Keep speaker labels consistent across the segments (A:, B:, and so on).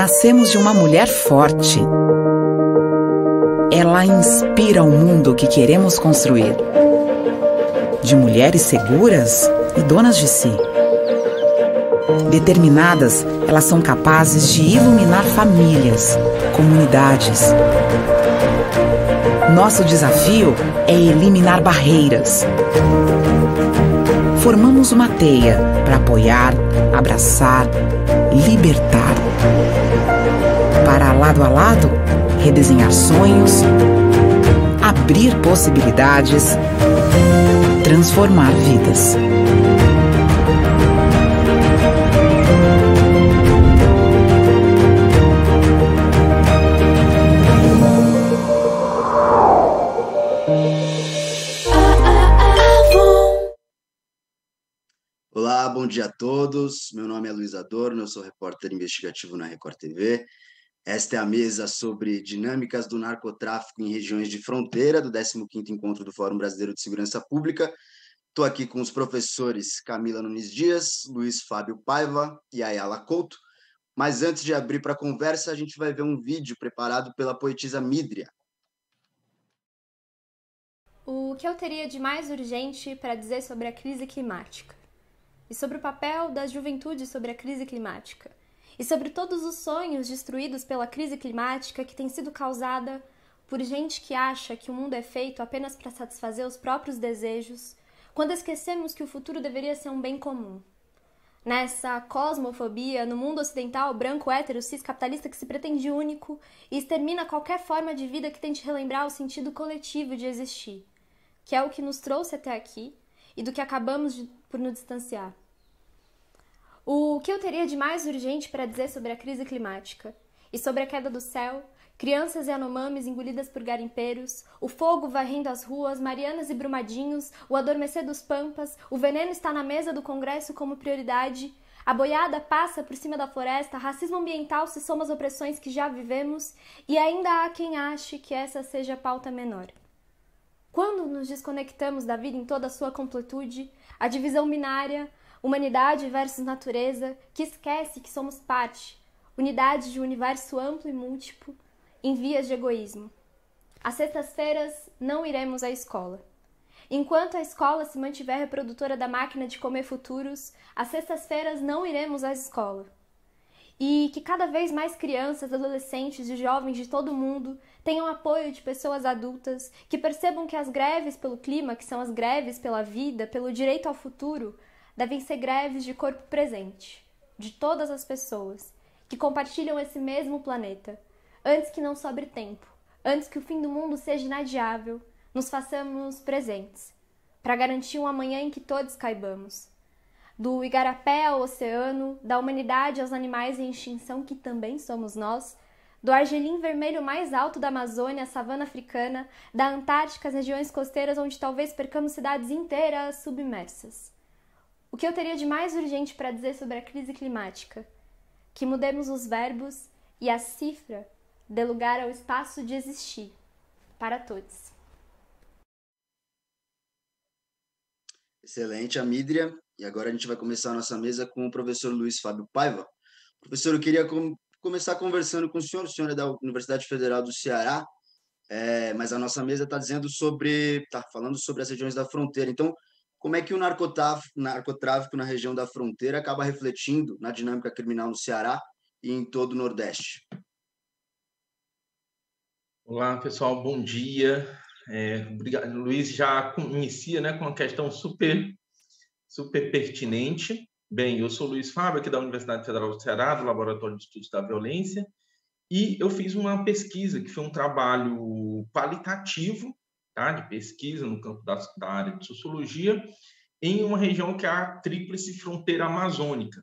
A: Nascemos de uma mulher forte. Ela inspira o mundo que queremos construir. De mulheres seguras e donas de si. Determinadas, elas são capazes de iluminar famílias, comunidades. Nosso desafio é eliminar barreiras. Formamos uma teia para apoiar, abraçar, libertar. Para lado a lado, redesenhar sonhos, abrir possibilidades, transformar vidas.
B: Olá, bom dia a todos. Meu nome é Luiz Adorno, eu sou repórter investigativo na Record TV. Esta é a mesa sobre dinâmicas do narcotráfico em regiões de fronteira do 15º Encontro do Fórum Brasileiro de Segurança Pública. Estou aqui com os professores Camila Nunes Dias, Luiz Fábio Paiva e Ayala Couto. Mas antes de abrir para a conversa, a gente vai ver um vídeo preparado pela poetisa Mídria.
C: O que eu teria de mais urgente para dizer sobre a crise climática? E sobre o papel da juventude sobre a crise climática? E sobre todos os sonhos destruídos pela crise climática que tem sido causada por gente que acha que o mundo é feito apenas para satisfazer os próprios desejos, quando esquecemos que o futuro deveria ser um bem comum. Nessa cosmofobia, no mundo ocidental, branco, hétero, cis, capitalista que se pretende único e extermina qualquer forma de vida que tente relembrar o sentido coletivo de existir, que é o que nos trouxe até aqui e do que acabamos por nos distanciar. O que eu teria de mais urgente para dizer sobre a crise climática e sobre a queda do céu, crianças Yanomamis engolidas por garimpeiros, o fogo varrendo as ruas, Marianas e Brumadinhos, o adormecer dos pampas, o veneno está na mesa do Congresso como prioridade, a boiada passa por cima da floresta, racismo ambiental se soma às opressões que já vivemos e ainda há quem ache que essa seja a pauta menor. Quando nos desconectamos da vida em toda a sua completude, a divisão binária, humanidade versus natureza, que esquece que somos parte, unidade de um universo amplo e múltiplo, em vias de egoísmo. Às sextas-feiras não iremos à escola. Enquanto a escola se mantiver reprodutora da máquina de comer futuros, às sextas-feiras não iremos à escola. E que cada vez mais crianças, adolescentes e jovens de todo o mundo tenham apoio de pessoas adultas que percebam que as greves pelo clima, que são as greves pela vida, pelo direito ao futuro, devem ser greves de corpo presente, de todas as pessoas que compartilham esse mesmo planeta. Antes que não sobre tempo, antes que o fim do mundo seja inadiável, nos façamos presentes, para garantir um amanhã em que todos caibamos. Do igarapé ao oceano, da humanidade aos animais em extinção que também somos nós, do argelim vermelho mais alto da Amazônia, a savana africana, da Antártica às regiões costeiras onde talvez percamos cidades inteiras submersas. O que eu teria de mais urgente para dizer sobre a crise climática? Que mudemos os verbos e a cifra dê lugar ao espaço de existir, para todos.
B: Excelente, a Mídria. E agora a gente vai começar a nossa mesa com o professor Luiz Fábio Paiva. Professor, eu queria começar conversando com o senhor é da Universidade Federal do Ceará, mas a nossa mesa está falando sobre as regiões da fronteira. Então, como é que o narcotráfico na região da fronteira acaba refletindo na dinâmica criminal no Ceará e em todo o Nordeste?
D: Olá, pessoal, bom dia. Obrigado. Luiz já inicia, com uma questão super pertinente. Bem, eu sou Luiz Fábio, aqui da Universidade Federal do Ceará, do Laboratório de Estudos da Violência, e eu fiz uma pesquisa, que foi um trabalho qualitativo, tá, de pesquisa no campo da área de sociologia, em uma região que é a tríplice fronteira amazônica.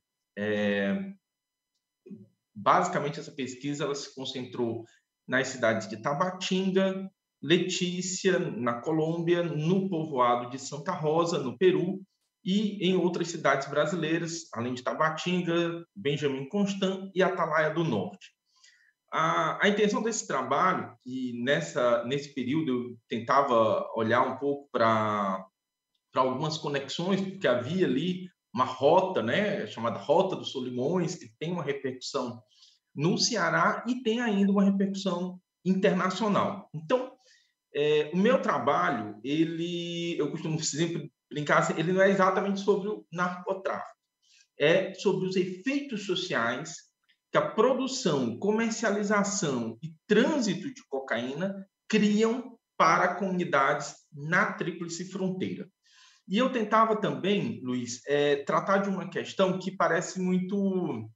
D: Basicamente, essa pesquisa ela se concentrou nas cidades de Tabatinga, Letícia, na Colômbia, no povoado de Santa Rosa, no Peru, e em outras cidades brasileiras, além de Tabatinga, Benjamin Constant e Atalaia do Norte. A intenção desse trabalho, e nesse período eu tentava olhar um pouco para algumas conexões, porque havia ali uma rota, chamada Rota dos Solimões, que tem uma repercussão no Ceará e tem ainda uma repercussão internacional. Então, o meu trabalho, eu costumo sempre brincar, assim, ele não é exatamente sobre o narcotráfico, é sobre os efeitos sociais que a produção, comercialização e trânsito de cocaína criam para comunidades na Tríplice Fronteira. E eu tentava também, Luiz, tratar de uma questão que parece muito...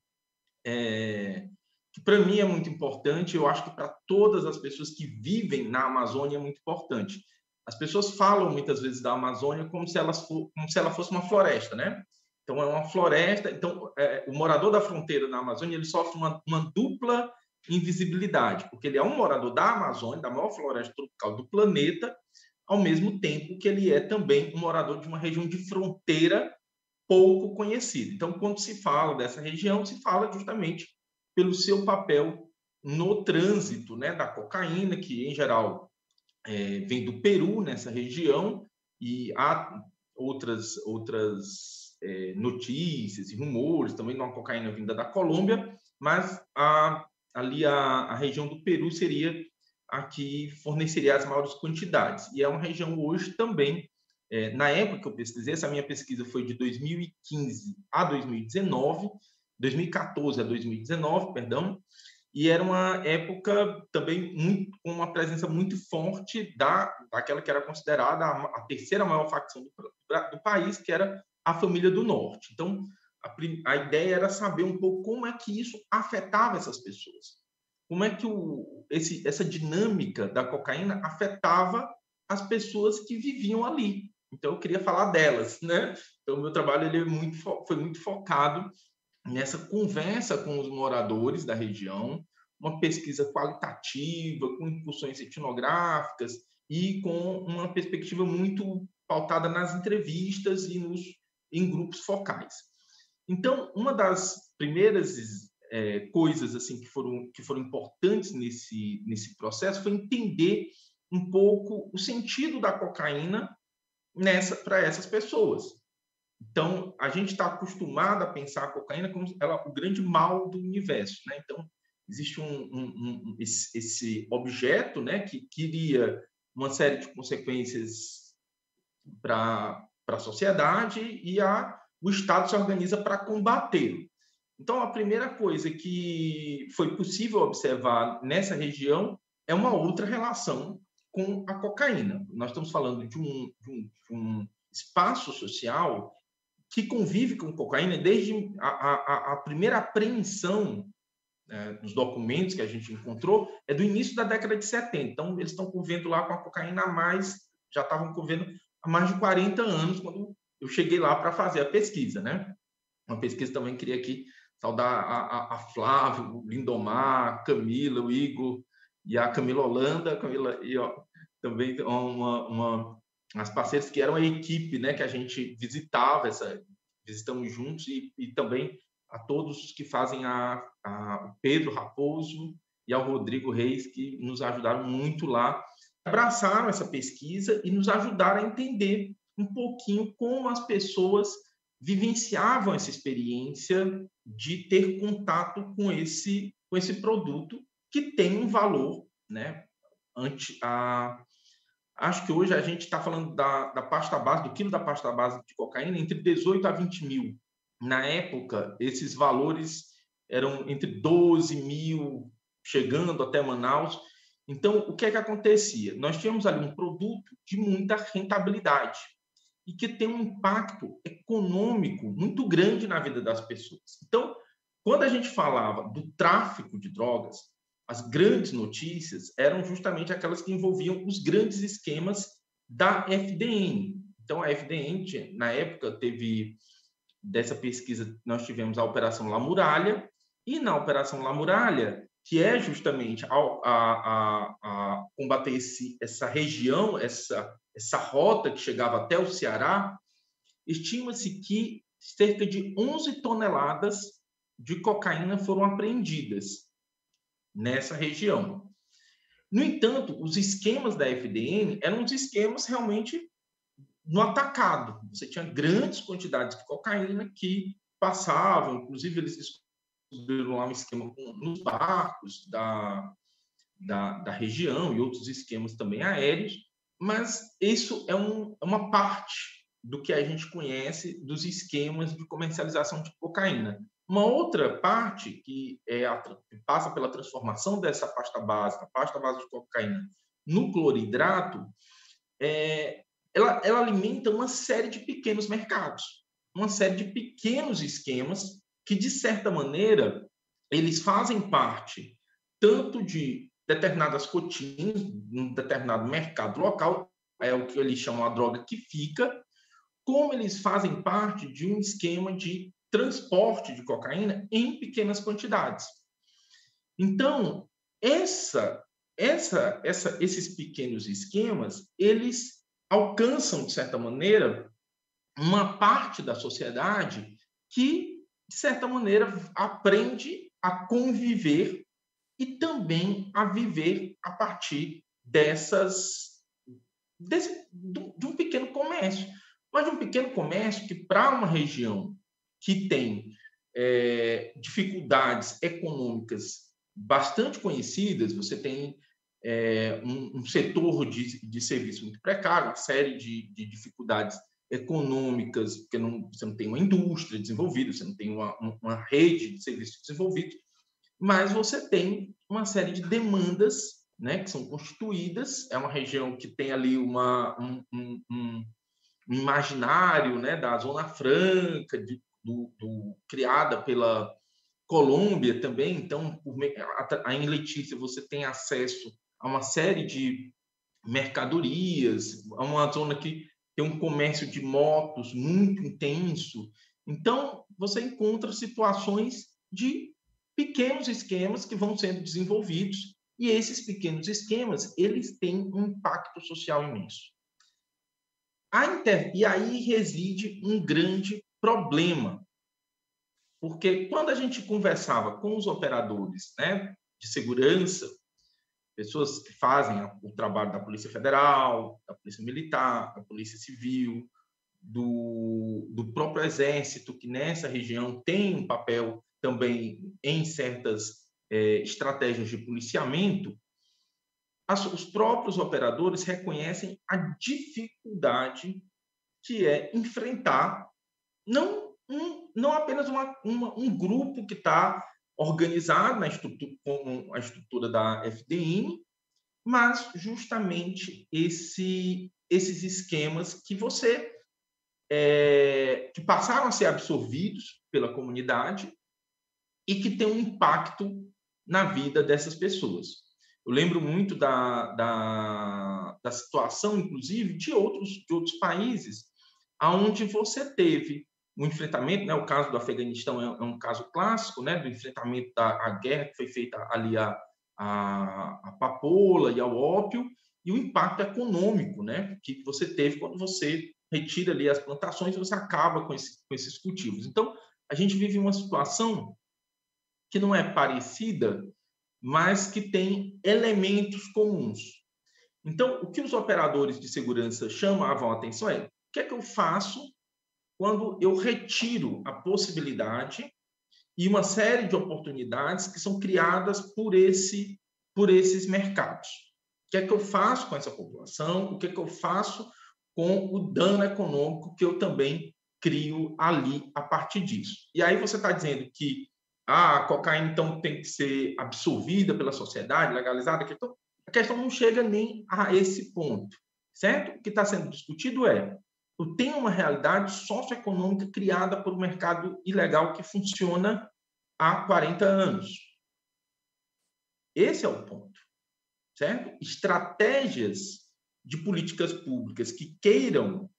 D: que para mim é muito importante, eu acho que para todas as pessoas que vivem na Amazônia é muito importante. As pessoas falam muitas vezes da Amazônia como se ela fosse uma floresta, né? Então, é uma floresta. Então, o morador da fronteira na Amazônia ele sofre uma dupla invisibilidade, porque ele é um morador da Amazônia, da maior floresta tropical do planeta, ao mesmo tempo que ele é também um morador de uma região de fronteira pouco conhecida. Então, quando se fala dessa região, se fala justamente pelo seu papel no trânsito, né, da cocaína, que, em geral, vem do Peru, nessa região, e há outras notícias e rumores também de uma cocaína vinda da Colômbia, mas ali a região do Peru seria a que forneceria as maiores quantidades. E é uma região hoje também, na época que eu pesquisei, essa minha pesquisa foi de 2015 a 2019, 2014 a 2019, perdão, e era uma época também com uma presença muito forte daquela que era considerada a terceira maior facção do país, que era a família do Norte. Então, a ideia era saber um pouco como é que isso afetava essas pessoas. Como é que essa dinâmica da cocaína afetava as pessoas que viviam ali. Então, eu queria falar delas, né? Então, o meu trabalho foi muito focado nessa conversa com os moradores da região, uma pesquisa qualitativa, com incursões etnográficas e com uma perspectiva muito pautada nas entrevistas e em grupos focais. Então, uma das primeiras coisas assim que foram importantes nesse processo foi entender um pouco o sentido da cocaína para essas pessoas. Então, a gente está acostumado a pensar a cocaína como o grande mal do universo, né? Então, existe esse objeto, né, que cria uma série de consequências para a sociedade e o Estado se organiza para combatê-lo. Então, a primeira coisa que foi possível observar nessa região é uma outra relação com a cocaína. Nós estamos falando de um espaço social que convive com cocaína desde a primeira apreensão dos documentos que a gente encontrou é do início da década de 70. Então, eles estão convivendo lá com a cocaína já estavam convivendo há mais de 40 anos, quando eu cheguei lá para fazer a pesquisa, né? Uma pesquisa também queria aqui saudar a Flávio, o Lindomar, a Camila, o Igor e a Camila Holanda, também as parceiras que eram a equipe, né, que a gente visitamos juntos e também a todos os que fazem o Pedro Raposo e ao Rodrigo Reis, que nos ajudaram muito lá, abraçaram essa pesquisa e nos ajudaram a entender um pouquinho como as pessoas vivenciavam essa experiência de ter contato com esse produto que tem um valor, né? Acho que hoje a gente está falando da pasta base, do quilo da pasta base de cocaína, entre 18 a 20 mil. Na época, esses valores eram entre 12 mil, chegando até Manaus. Então, o que é que acontecia? Nós tínhamos ali um produto de muita rentabilidade e que tem um impacto econômico muito grande na vida das pessoas. Então, quando a gente falava do tráfico de drogas, as grandes notícias eram justamente aquelas que envolviam os grandes esquemas da FDN. Então, a FDN, na época, dessa pesquisa, nós tivemos a Operação La Muralha, e na Operação La Muralha, que é justamente a combater essa região, essa rota que chegava até o Ceará, estima-se que cerca de 11 toneladas de cocaína foram apreendidas nessa região. No entanto, os esquemas da FDN eram os esquemas realmente no atacado. Você tinha grandes quantidades de cocaína que passavam, inclusive eles descobriram lá um esquema nos barcos da região e outros esquemas também aéreos, mas isso é uma parte do que a gente conhece dos esquemas de comercialização de cocaína. Uma outra parte, que passa pela transformação dessa pasta base de cocaína, no cloridrato, ela alimenta uma série de pequenos mercados, uma série de pequenos esquemas que, de certa maneira, eles fazem parte tanto de determinadas cotinhas, num determinado mercado local, é o que eles chamam a droga que fica, como eles fazem parte de um esquema de transporte de cocaína em pequenas quantidades. Então, esses pequenos esquemas, eles alcançam, de certa maneira, uma parte da sociedade que, de certa maneira, aprende a conviver e também a viver a partir de um pequeno comércio. Mas de um pequeno comércio que, para uma região que tem dificuldades econômicas bastante conhecidas, você tem um setor de serviço muito precário, uma série de dificuldades econômicas, porque você não tem uma indústria desenvolvida, você não tem uma rede de serviços desenvolvidos, mas você tem uma série de demandas, né, que são constituídas. É uma região que tem ali um imaginário, né, da Zona Franca, criada pela Colômbia também. Então, em Letícia, você tem acesso a uma série de mercadorias, a uma zona que tem um comércio de motos muito intenso. Então, você encontra situações de pequenos esquemas que vão sendo desenvolvidos, e esses pequenos esquemas, eles têm um impacto social imenso. E aí reside um grande problema, porque quando a gente conversava com os operadores, né, de segurança, pessoas que fazem o trabalho da Polícia Federal, da Polícia Militar, da Polícia Civil, do próprio Exército, que nessa região tem um papel também em certas estratégias de policiamento, os próprios operadores reconhecem a dificuldade que é enfrentar não apenas um grupo que está organizado com a estrutura da FDN, mas justamente esses esquemas que que passaram a ser absorvidos pela comunidade e que têm um impacto na vida dessas pessoas. Eu lembro muito da situação, inclusive, de outros países, onde você teve um enfrentamento, né? O caso do Afeganistão é um caso clássico, né? Do enfrentamento da guerra que foi feita ali a papoula e ao ópio, e o impacto econômico, né, que você teve quando você retira ali as plantações e você acaba com esses cultivos. Então, a gente vive uma situação que não é parecida, mas que tem elementos comuns. Então, o que os operadores de segurança chamavam a atenção é: o que é que eu faço quando eu retiro a possibilidade e uma série de oportunidades que são criadas por esses mercados? O que é que eu faço com essa população? O que é que eu faço com o dano econômico que eu também crio ali a partir disso? E aí você está dizendo que a cocaína, então, tem que ser absorvida pela sociedade, legalizada. Então, a questão não chega nem a esse ponto, certo? O que está sendo discutido eu tenho uma realidade socioeconômica criada por um mercado ilegal que funciona há 40 anos. Esse é o ponto, certo? Estratégias de políticas públicas que queiram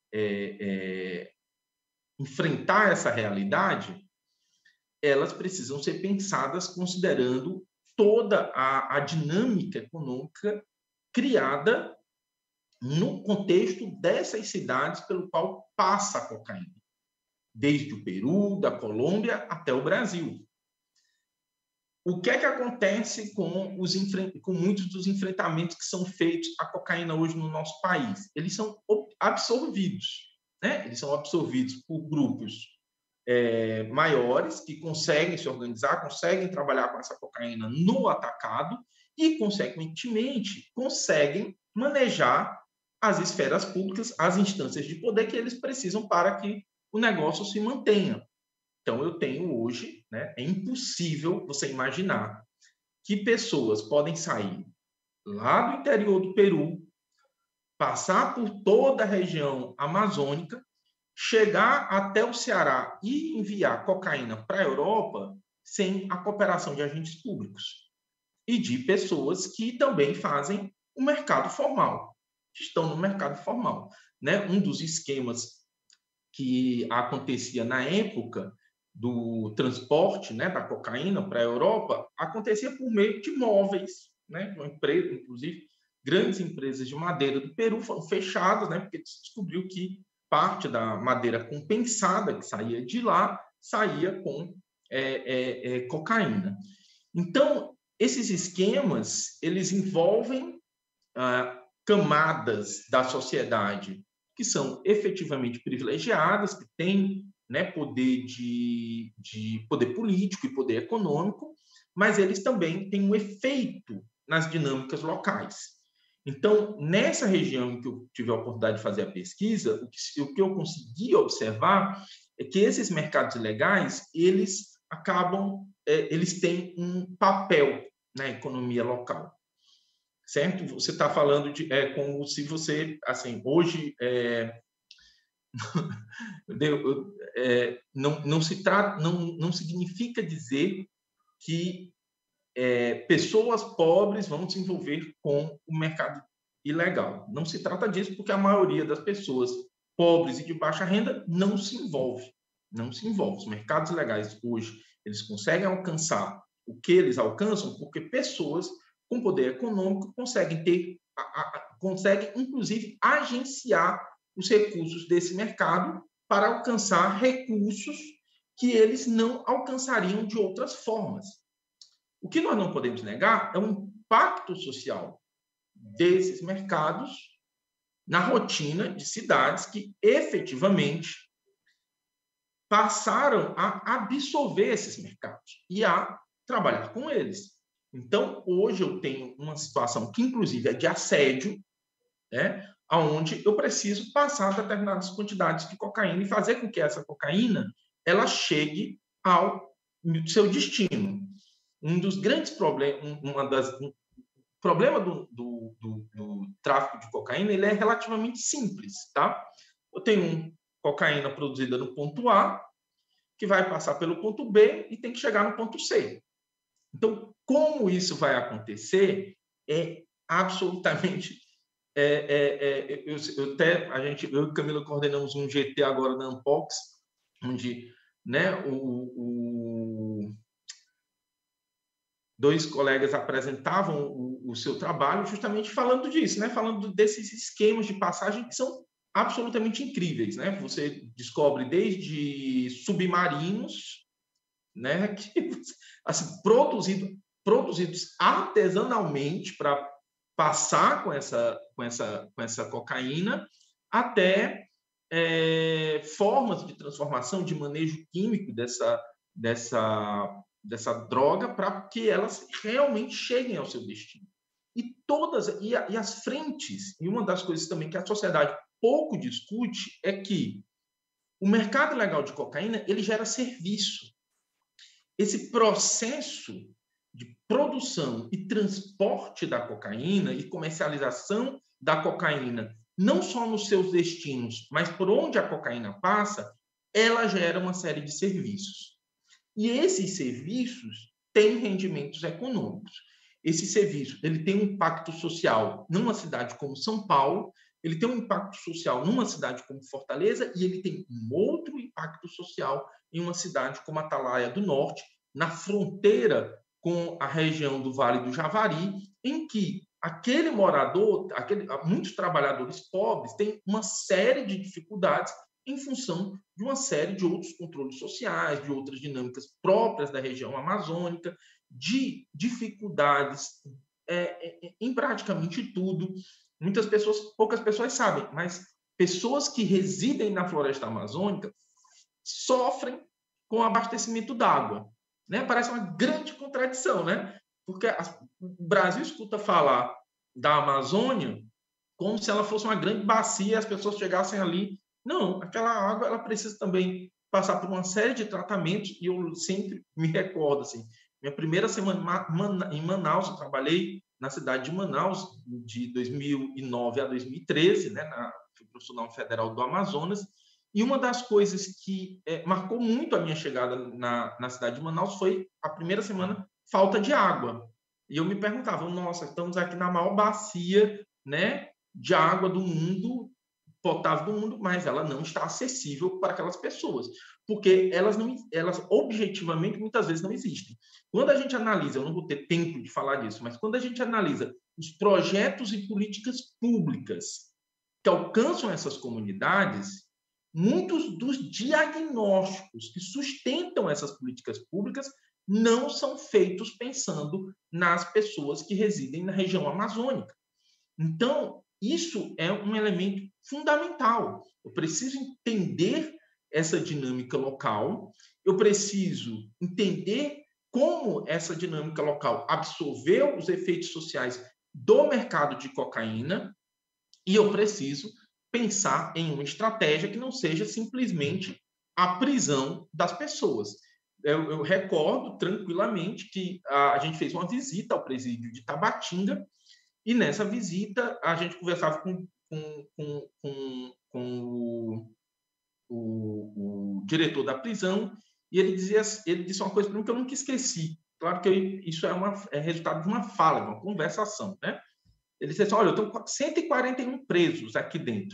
D: enfrentar essa realidade, elas precisam ser pensadas considerando toda a dinâmica econômica criada no contexto dessas cidades pelo qual passa a cocaína, desde o Peru, da Colômbia até o Brasil. O que é que acontece com muitos dos enfrentamentos que são feitos à cocaína hoje no nosso país? Eles são absorvidos, né? Eles são absorvidos por grupos maiores que conseguem se organizar, conseguem trabalhar com essa cocaína no atacado e, consequentemente, conseguem manejar as esferas públicas, as instâncias de poder que eles precisam para que o negócio se mantenha. Então, eu tenho hoje, né, é impossível você imaginar que pessoas podem sair lá do interior do Peru, passar por toda a região amazônica, chegar até o Ceará e enviar cocaína para a Europa sem a cooperação de agentes públicos e de pessoas que também fazem o mercado formal, que estão no mercado formal, né? Um dos esquemas que acontecia na época do transporte, né, da cocaína para a Europa acontecia por meio de móveis, né? Uma empresa, inclusive, grandes empresas de madeira do Peru foram fechadas, né, porque se descobriu que parte da madeira compensada que saía de lá saía com cocaína. Então, esses esquemas, eles envolvem camadas da sociedade que são efetivamente privilegiadas, que têm, né, poder de poder político e poder econômico, mas eles também têm um efeito nas dinâmicas locais. Então, nessa região em que eu tive a oportunidade de fazer a pesquisa, o que eu consegui observar é que esses mercados ilegais, eles acabam, eles têm um papel na economia local, certo? Você está falando de como se você, assim, hoje não se trata, não significa dizer que pessoas pobres vão se envolver com o mercado ilegal. Não se trata disso, porque a maioria das pessoas pobres e de baixa renda não se envolve. Não se envolve. Os mercados ilegais hoje, eles conseguem alcançar o que eles alcançam porque pessoas com poder econômico conseguem inclusive, agenciar os recursos desse mercado para alcançar recursos que eles não alcançariam de outras formas. O que nós não podemos negar é o impacto social desses mercados na rotina de cidades que efetivamente passaram a absorver esses mercados e a trabalhar com eles. Então, hoje eu tenho uma situação que, inclusive, é de assédio, né, onde eu preciso passar determinadas quantidades de cocaína e fazer com que essa cocaína ela chegue ao seu destino. Um dos grandes problemas, o problema do tráfico de cocaína, ele é relativamente simples, tá? Eu tenho cocaína produzida no ponto A, que vai passar pelo ponto B e tem que chegar no ponto C. Então, como isso vai acontecer é absolutamente... eu e Camila coordenamos um GT agora na Ampox, onde, né, dois colegas apresentavam o seu trabalho justamente falando disso, né? Falando desses esquemas de passagem que são absolutamente incríveis, né? Você descobre desde submarinos, né, que, assim, produzidos artesanalmente para passar com essa cocaína, até formas de transformação, de manejo químico dessa droga para que elas realmente cheguem ao seu destino. E as frentes, e uma das coisas também que a sociedade pouco discute é que o mercado ilegal de cocaína ele gera serviço. Esse processo de produção e transporte da cocaína e comercialização da cocaína, não só nos seus destinos, mas por onde a cocaína passa, ela gera uma série de serviços. E esses serviços têm rendimentos econômicos. Esse serviço ele tem um impacto social numa cidade como São Paulo, ele tem um impacto social numa cidade como Fortaleza e ele tem um outro impacto social em uma cidade como Atalaia do Norte, na fronteira com a região do Vale do Javari, em que aquele morador, muitos trabalhadores pobres têm uma série de dificuldades em função de uma série de outros controles sociais, de outras dinâmicas próprias da região amazônica, de dificuldades em praticamente tudo. Poucas pessoas sabem, mas pessoas que residem na floresta amazônica sofrem com o abastecimento d'água, né? Parece uma grande contradição, né? Porque o Brasil escuta falar da Amazônia como se ela fosse uma grande bacia e as pessoas chegassem ali. Não, aquela água ela precisa também passar por uma série de tratamentos, e eu sempre me recordo, assim, minha primeira semana em Manaus, eu trabalhei na cidade de Manaus de 2009 a 2013, né, fui profissional federal do Amazonas, e uma das coisas que marcou muito a minha chegada na cidade de Manaus foi a primeira semana falta de água. E eu me perguntava, nossa, estamos aqui na maior bacia, né, de água do mundo, potável do mundo, mas ela não está acessível para aquelas pessoas, porque elas objetivamente muitas vezes não existem. Quando a gente analisa, eu não vou ter tempo de falar disso, mas quando a gente analisa os projetos e políticas públicas que alcançam essas comunidades, muitos dos diagnósticos que sustentam essas políticas públicas não são feitos pensando nas pessoas que residem na região amazônica. Então, isso é um elemento fundamental. Eu preciso entender essa dinâmica local, eu preciso entender como essa dinâmica local absorveu os efeitos sociais do mercado de cocaína, e eu preciso pensar em uma estratégia que não seja simplesmente a prisão das pessoas. Eu recordo tranquilamente que a gente fez uma visita ao presídio de Tabatinga, e nessa visita a gente conversava com o diretor da prisão, e ele disse uma coisa para mim que eu nunca esqueci. Claro que isso é resultado de uma fala, de uma conversação, né? Ele disse assim, olha, eu tenho 141 presos aqui dentro.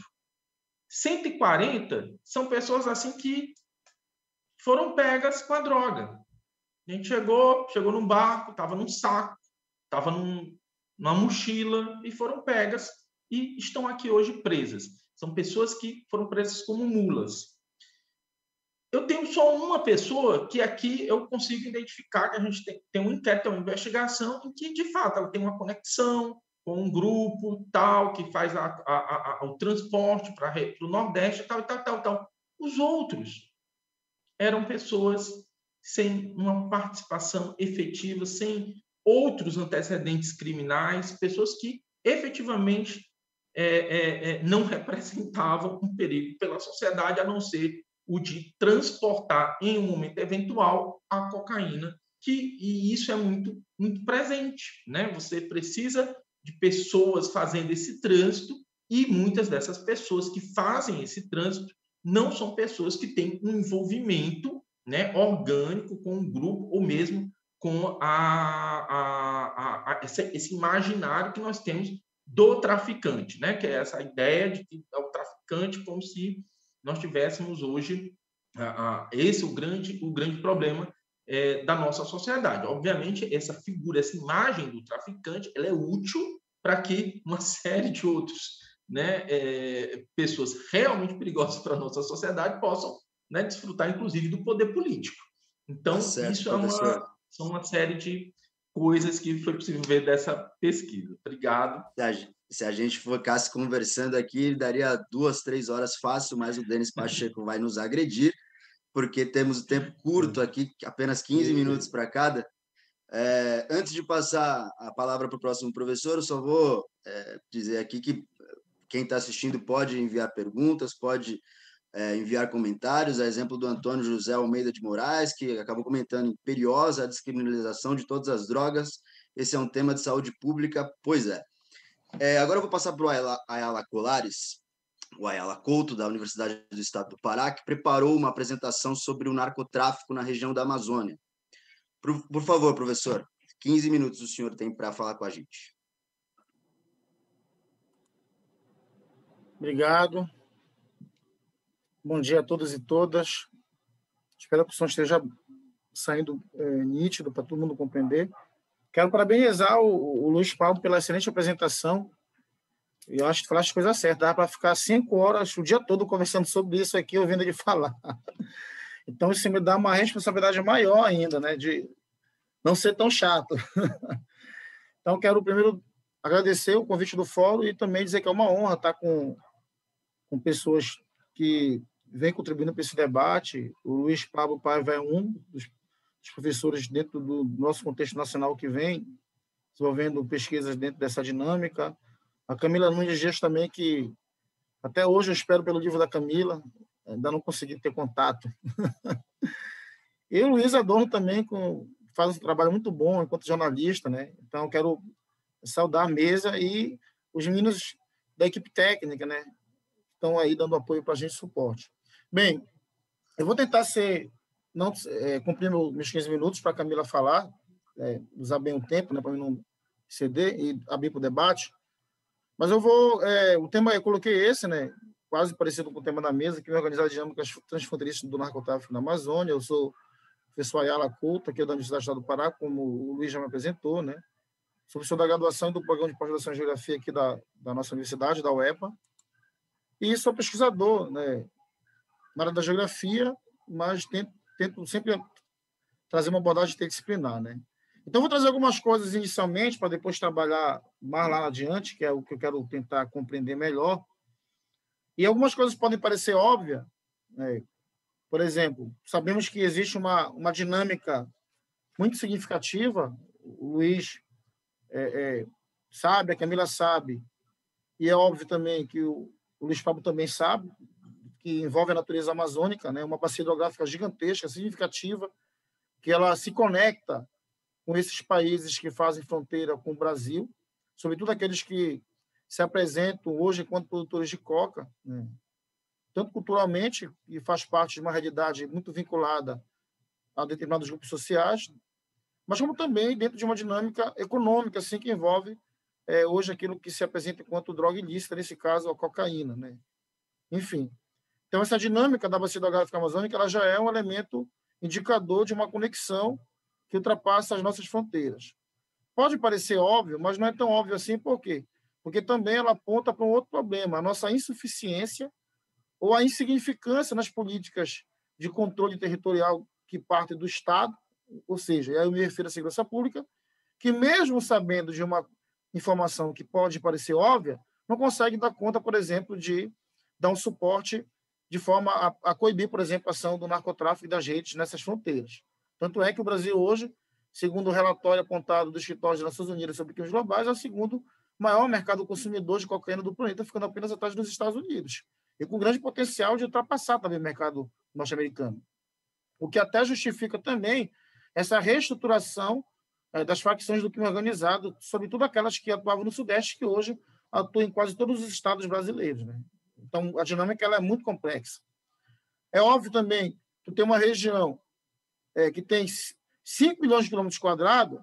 D: 140 são pessoas assim que foram pegas com a droga. A gente chegou num barco, estava num saco, estava numa mochila, e foram pegas e estão aqui hoje presas. São pessoas que foram presas como mulas. Eu tenho só uma pessoa que aqui eu consigo identificar que a gente tem um inquérito, uma investigação, em que, de fato, ela tem uma conexão com um grupo tal, que faz o transporte para o Nordeste, tal. Os outros eram pessoas sem uma participação efetiva, sem outros antecedentes criminais, pessoas que efetivamente não representavam um perigo pela sociedade, a não ser o de transportar em um momento eventual a cocaína, e isso é muito, muito presente, né? Você precisa de pessoas fazendo esse trânsito, e muitas dessas pessoas que fazem esse trânsito não são pessoas que têm um envolvimento, né, orgânico com um grupo, ou mesmo com esse imaginário que nós temos do traficante, né? Que é essa ideia de que é o traficante como se nós tivéssemos hoje esse o grande problema da nossa sociedade. Obviamente, essa figura, essa imagem do traficante, ela é útil para que uma série de outros, né, pessoas realmente perigosas para a nossa sociedade possam, né, desfrutar, inclusive, do poder político. Então,
B: certo,
D: isso
B: professor.
D: são uma série de coisas que foi possível ver dessa pesquisa. Obrigado.
B: Se a gente ficasse conversando aqui, daria 2, 3 horas fácil, mas o Denis Pacheco vai nos agredir, porque temos o tempo curto aqui, apenas 15 minutos para cada. Antes de passar a palavra para o próximo professor, eu só vou dizer aqui que quem está assistindo pode enviar perguntas, pode enviar comentários, a exemplo do Antônio José Almeida de Moraes, que acabou comentando imperiosa a descriminalização de todas as drogas. Esse é um tema de saúde pública, pois é. Agora eu vou passar para o Ayala Colares, o Ayala Couto, da Universidade do Estado do Pará, que preparou uma apresentação sobre o narcotráfico na região da Amazônia. Por favor, professor, 15 minutos o senhor tem para falar com a gente.
E: Obrigado. Bom dia a todos e todas. Espero que o som esteja saindo nítido para todo mundo compreender. Quero parabenizar o Luiz Paulo pela excelente apresentação. Eu acho que falaste coisa certa. Dá para ficar 5 horas o dia todo conversando sobre isso aqui, ouvindo ele falar. Então, isso me dá uma responsabilidade maior ainda, né, de não ser tão chato. Então, quero primeiro agradecer o convite do fórum e também dizer que é uma honra estar com pessoas que vem contribuindo para esse debate. O Luiz Pablo Paiva é um dos professores dentro do nosso contexto nacional que vem desenvolvendo pesquisas dentro dessa dinâmica. A Camila Nunes Dias também, que até hoje eu espero pelo livro da Camila, ainda não consegui ter contato. E o Luiz Adorno também faz um trabalho muito bom enquanto jornalista, né? Então, eu quero saudar a mesa e os meninos da equipe técnica, né? Estão aí dando apoio para a gente, suporte. Bem, eu vou tentar cumprir meus 15 minutos para a Camila falar, usar bem o tempo, né, para mim não ceder e abrir para o debate. Mas eu vou... o tema eu coloquei esse, né? Quase parecido com o tema da mesa, que é organizar dinâmicas transfronteiriças do narcotráfico na Amazônia. Eu sou professor Ayala Couto, aqui da Universidade do Estado do Pará, como o Luiz já me apresentou, né? Sou professor da graduação e do programa de pós-graduação em Geografia aqui da nossa universidade, da UEPA, e sou pesquisador, né, na área da geografia, mas tento sempre trazer uma abordagem interdisciplinar, né? Então, vou trazer algumas coisas inicialmente, para depois trabalhar mais lá adiante, que é o que eu quero tentar compreender melhor. E algumas coisas podem parecer óbvias, né? Por exemplo, sabemos que existe uma dinâmica muito significativa, o Luiz sabe, a Camila sabe, e é óbvio também que o Luiz Pablo também sabe, que envolve a natureza amazônica, né? Uma bacia hidrográfica gigantesca, significativa, que ela se conecta com esses países que fazem fronteira com o Brasil, sobretudo aqueles que se apresentam hoje enquanto produtores de coca, né? Tanto culturalmente, e faz parte de uma realidade muito vinculada a determinados grupos sociais, mas como também dentro de uma dinâmica econômica, assim, que envolve hoje aquilo que se apresenta enquanto droga ilícita, nesse caso a cocaína, né? Enfim, então essa dinâmica da bacia hidrográfica amazônica ela já é um elemento indicador de uma conexão que ultrapassa as nossas fronteiras. Pode parecer óbvio, mas não é tão óbvio assim, por quê? Porque também ela aponta para um outro problema, a nossa insuficiência ou a insignificância nas políticas de controle territorial que partem do Estado, ou seja, aí eu me refiro à segurança pública, que mesmo sabendo de uma informação que pode parecer óbvia, não consegue dar conta, por exemplo, de dar um suporte de forma a coibir, por exemplo, a ação do narcotráfico e das redes nessas fronteiras. Tanto é que o Brasil hoje, segundo o relatório apontado do Escritório das Nações Unidas sobre Crimes Globais, é o segundo maior mercado consumidor de cocaína do planeta, ficando apenas atrás dos Estados Unidos, e com grande potencial de ultrapassar também o mercado norte-americano. O que até justifica também essa reestruturação das facções do crime organizado, sobretudo aquelas que atuavam no Sudeste, que hoje atuam em quase todos os estados brasileiros, né? Então, a dinâmica ela é muito complexa. É óbvio também que tem uma região que tem 5 milhões de quilômetros quadrados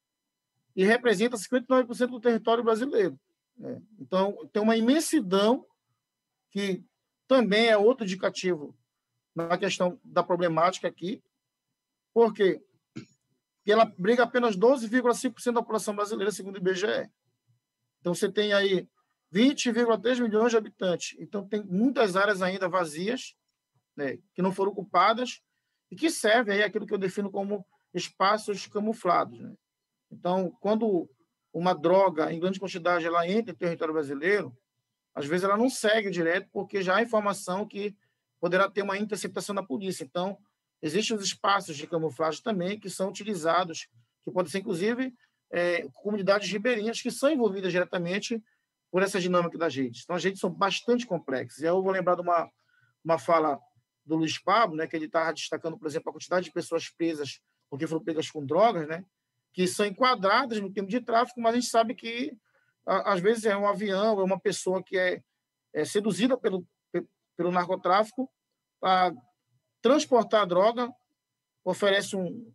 E: e representa 59% do território brasileiro, né? Então, tem uma imensidão que também é outro indicativo na questão da problemática aqui. Por quê? Porque ela abriga apenas 12,5% da população brasileira, segundo o IBGE. Então, você tem aí 20,3 milhões de habitantes. Então, tem muitas áreas ainda vazias, né, que não foram ocupadas e que servem aí aquilo que eu defino como espaços camuflados, né? Então, quando uma droga em grande quantidade ela entra no território brasileiro, às vezes ela não segue direto, porque já há informação que poderá ter uma interceptação da polícia. Então, existem os espaços de camuflagem também que são utilizados, que podem ser, inclusive, comunidades ribeirinhas que são envolvidas diretamente por essa dinâmica das redes. Então, as redes são bastante complexas. E aí eu vou lembrar de uma fala do Luiz Pablo, né, que ele está destacando, por exemplo, a quantidade de pessoas presas porque foram pegas com drogas, né, que são enquadradas no termo de tráfico, mas a gente sabe que, às vezes, é um avião, é uma pessoa que é seduzida pelo narcotráfico para transportar a droga, oferece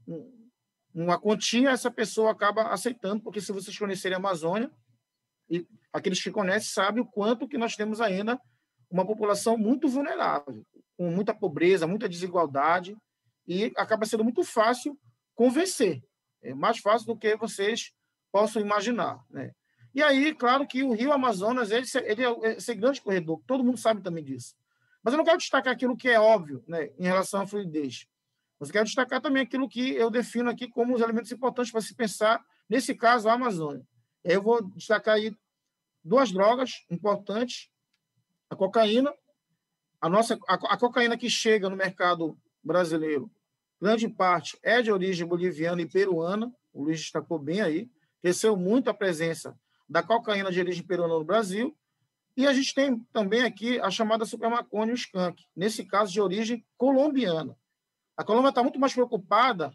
E: uma quantia, essa pessoa acaba aceitando, porque se vocês conhecerem a Amazônia, e aqueles que conhecem sabem o quanto que nós temos ainda uma população muito vulnerável, com muita pobreza, muita desigualdade, e acaba sendo muito fácil convencer. É mais fácil do que vocês possam imaginar, né? E aí, claro que o Rio Amazonas ele é esse grande corredor, todo mundo sabe também disso. Mas eu não quero destacar aquilo que é óbvio, né, em relação à fluidez. Mas eu quero destacar também aquilo que eu defino aqui como os elementos importantes para se pensar, nesse caso, a Amazônia. Eu vou destacar aí 2 drogas importantes, a cocaína, a cocaína que chega no mercado brasileiro, grande parte é de origem boliviana e peruana, o Luiz destacou bem aí, cresceu muito a presença da cocaína de origem peruana no Brasil, e a gente tem também aqui a chamada supermaconha e o skunk, nesse caso de origem colombiana. A Colômbia está muito mais preocupada,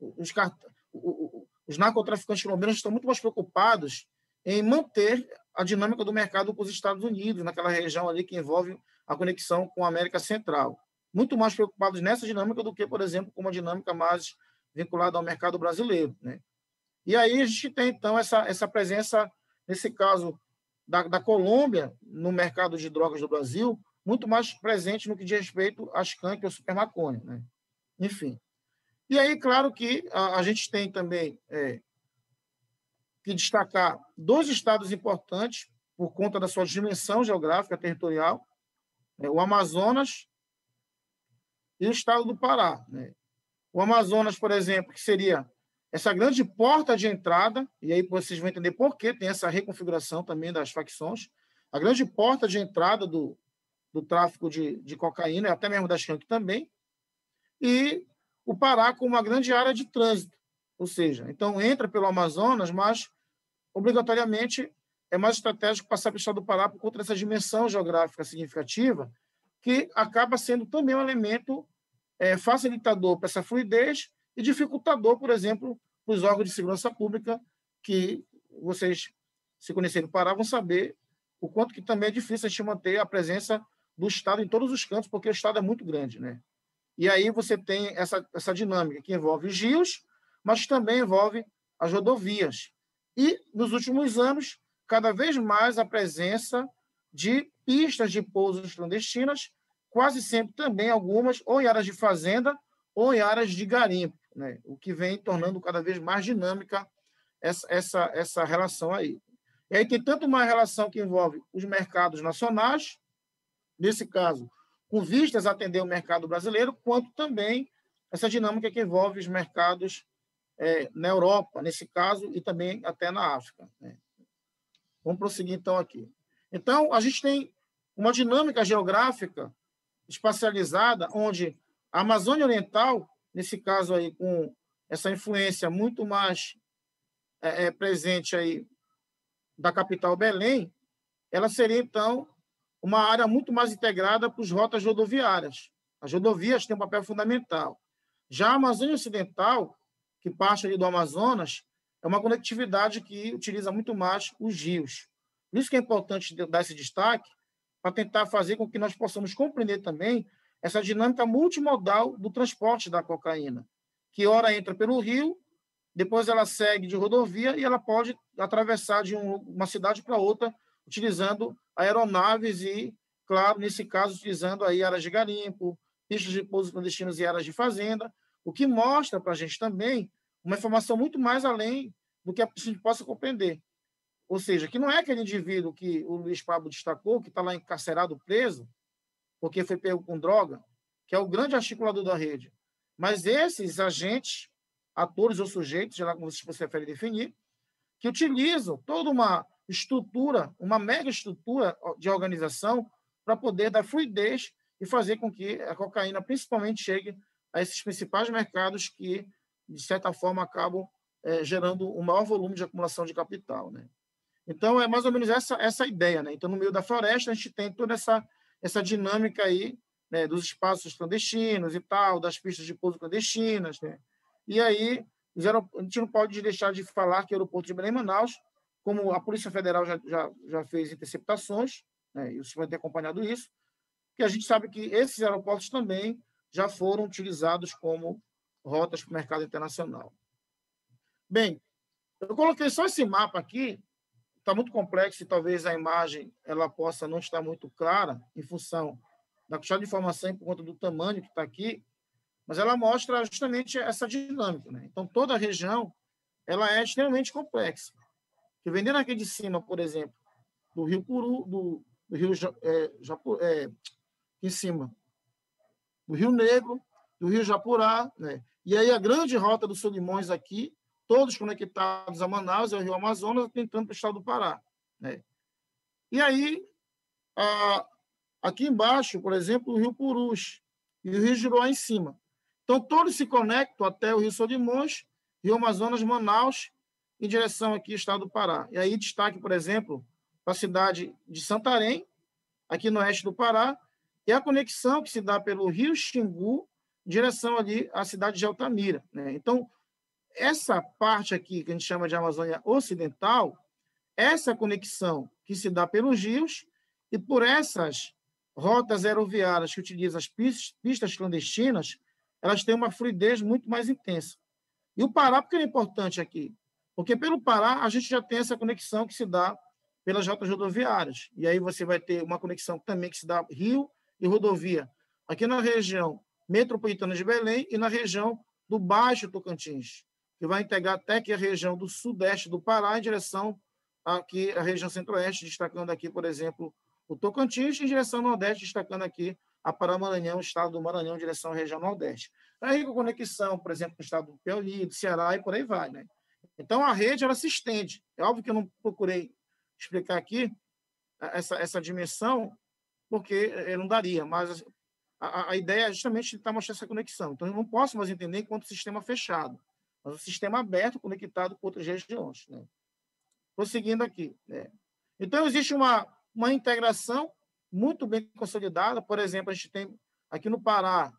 E: os narcotraficantes colombianos estão muito mais preocupados em manter a dinâmica do mercado com os Estados Unidos, naquela região ali que envolve a conexão com a América Central. Muito mais preocupados nessa dinâmica do que, por exemplo, com uma dinâmica mais vinculada ao mercado brasileiro, né? E aí a gente tem, então, essa presença, nesse caso, da Colômbia no mercado de drogas do Brasil, muito mais presente no que diz respeito à skunk ou supermaconha, né? Enfim. E aí, claro que a gente tem também que destacar 2 estados importantes por conta da sua dimensão geográfica territorial, o Amazonas e o estado do Pará, né? O Amazonas, por exemplo, que seria essa grande porta de entrada, e aí vocês vão entender por que tem essa reconfiguração também das facções, a grande porta de entrada do tráfico de cocaína, e até mesmo da skunk também, e o Pará como uma grande área de trânsito, ou seja, então entra pelo Amazonas, mas obrigatoriamente é mais estratégico passar pelo estado do Pará por conta dessa dimensão geográfica significativa, que acaba sendo também um elemento facilitador para essa fluidez e dificultador, por exemplo, para os órgãos de segurança pública, que vocês, se conhecerem o Pará, vão saber o quanto que também é difícil a gente manter a presença do Estado em todos os cantos, porque o Estado é muito grande, né? E aí você tem essa dinâmica que envolve os rios, mas também envolve as rodovias. E, nos últimos anos, cada vez mais a presença de pistas de pousos clandestinas, quase sempre também algumas ou em áreas de fazenda ou em áreas de garimpo, né? O que vem tornando cada vez mais dinâmica essa relação aí. E aí tem tanto uma relação que envolve os mercados nacionais, nesse caso, com vistas a atender o mercado brasileiro, quanto também essa dinâmica que envolve os mercados na Europa, nesse caso, e também até na África, né? Vamos prosseguir, então, aqui. Então, a gente tem uma dinâmica geográfica espacializada, onde a Amazônia Oriental, nesse caso aí, com essa influência muito mais presente aí da capital Belém, ela seria, então, uma área muito mais integrada para as rotas rodoviárias. As rodovias têm um papel fundamental. Já a Amazônia Ocidental, que parte ali do Amazonas, é uma conectividade que utiliza muito mais os rios. Por isso que é importante dar esse destaque, para tentar fazer com que nós possamos compreender também essa dinâmica multimodal do transporte da cocaína, que ora entra pelo rio, depois ela segue de rodovia e ela pode atravessar de uma cidade para outra, utilizando aeronaves e, claro, nesse caso, utilizando aí áreas de garimpo, pistas de pouso clandestinos e áreas de fazenda, o que mostra para a gente também uma informação muito mais além do que a gente possa compreender. Ou seja, que não é aquele indivíduo que o Luiz Pablo destacou, que está lá encarcerado, preso, porque foi pego com droga, que é o grande articulador da rede. Mas esses agentes, atores ou sujeitos, sei lá como vocês preferem definir, que utilizam toda uma estrutura, uma mega estrutura de organização para poder dar fluidez e fazer com que a cocaína principalmente chegue a esses principais mercados que, de certa forma, acabam gerando um maior volume de acumulação de capital, né? Então, é mais ou menos essa ideia, né? Então, no meio da floresta, a gente tem toda essa dinâmica aí, né, dos espaços clandestinos e tal, das pistas de pouso clandestinas, né? E aí, a gente não pode deixar de falar que o aeroporto de Belém-Manaus, como a Polícia Federal já fez interceptações, né, e você vai ter acompanhado isso, que a gente sabe que esses aeroportos também já foram utilizados como rotas para o mercado internacional. Bem, eu coloquei só esse mapa aqui, está muito complexo e talvez a imagem ela possa não estar muito clara em função da quantidade de informação e por conta do tamanho que está aqui, mas ela mostra justamente essa dinâmica, né? Então, toda a região ela é extremamente complexa. Que vendendo aqui de cima, por exemplo, do Rio Puru, do Rio em cima, do Rio Negro, do Rio Japurá, né? E aí a grande rota dos Solimões aqui, todos conectados a Manaus, ao Rio Amazonas, tentando para o estado do Pará, né? E aí aqui embaixo, por exemplo, o Rio Purus e o Rio Juruá em cima. Então, todos se conectam até o Rio Solimões, Rio Amazonas, Manaus, em direção aqui ao estado do Pará. E aí destaque, por exemplo, para a cidade de Santarém, aqui no oeste do Pará, e a conexão que se dá pelo Rio Xingu, em direção ali à cidade de Altamira, né? Então, essa parte aqui, que a gente chama de Amazônia Ocidental, essa conexão que se dá pelos rios e por essas rotas aeroviárias que utilizam as pistas clandestinas, elas têm uma fluidez muito mais intensa. E o Pará, por que é importante aqui? Porque pelo Pará a gente já tem essa conexão que se dá pelas rotas rodoviárias. E aí você vai ter uma conexão também que se dá rio e rodovia, aqui na região metropolitana de Belém e na região do Baixo Tocantins, que vai integrar até aqui a região do sudeste do Pará em direção aqui à região centro-oeste, destacando aqui, por exemplo, o Tocantins, em direção ao nordeste, destacando aqui a Pará-Maranhão, o estado do Maranhão, em direção à região nordeste. Aí com conexão, por exemplo, com o estado do Piauí, do Ceará e por aí vai, né? Então, a rede ela se estende. É óbvio que eu não procurei explicar aqui essa dimensão, porque não daria, mas a ideia é justamente tentar mostrar essa conexão. Então, eu não posso mais entender enquanto sistema fechado, mas um sistema aberto, conectado com outras regiões, né? Prosseguindo aqui, né? Então, existe uma integração muito bem consolidada. Por exemplo, a gente tem aqui no Pará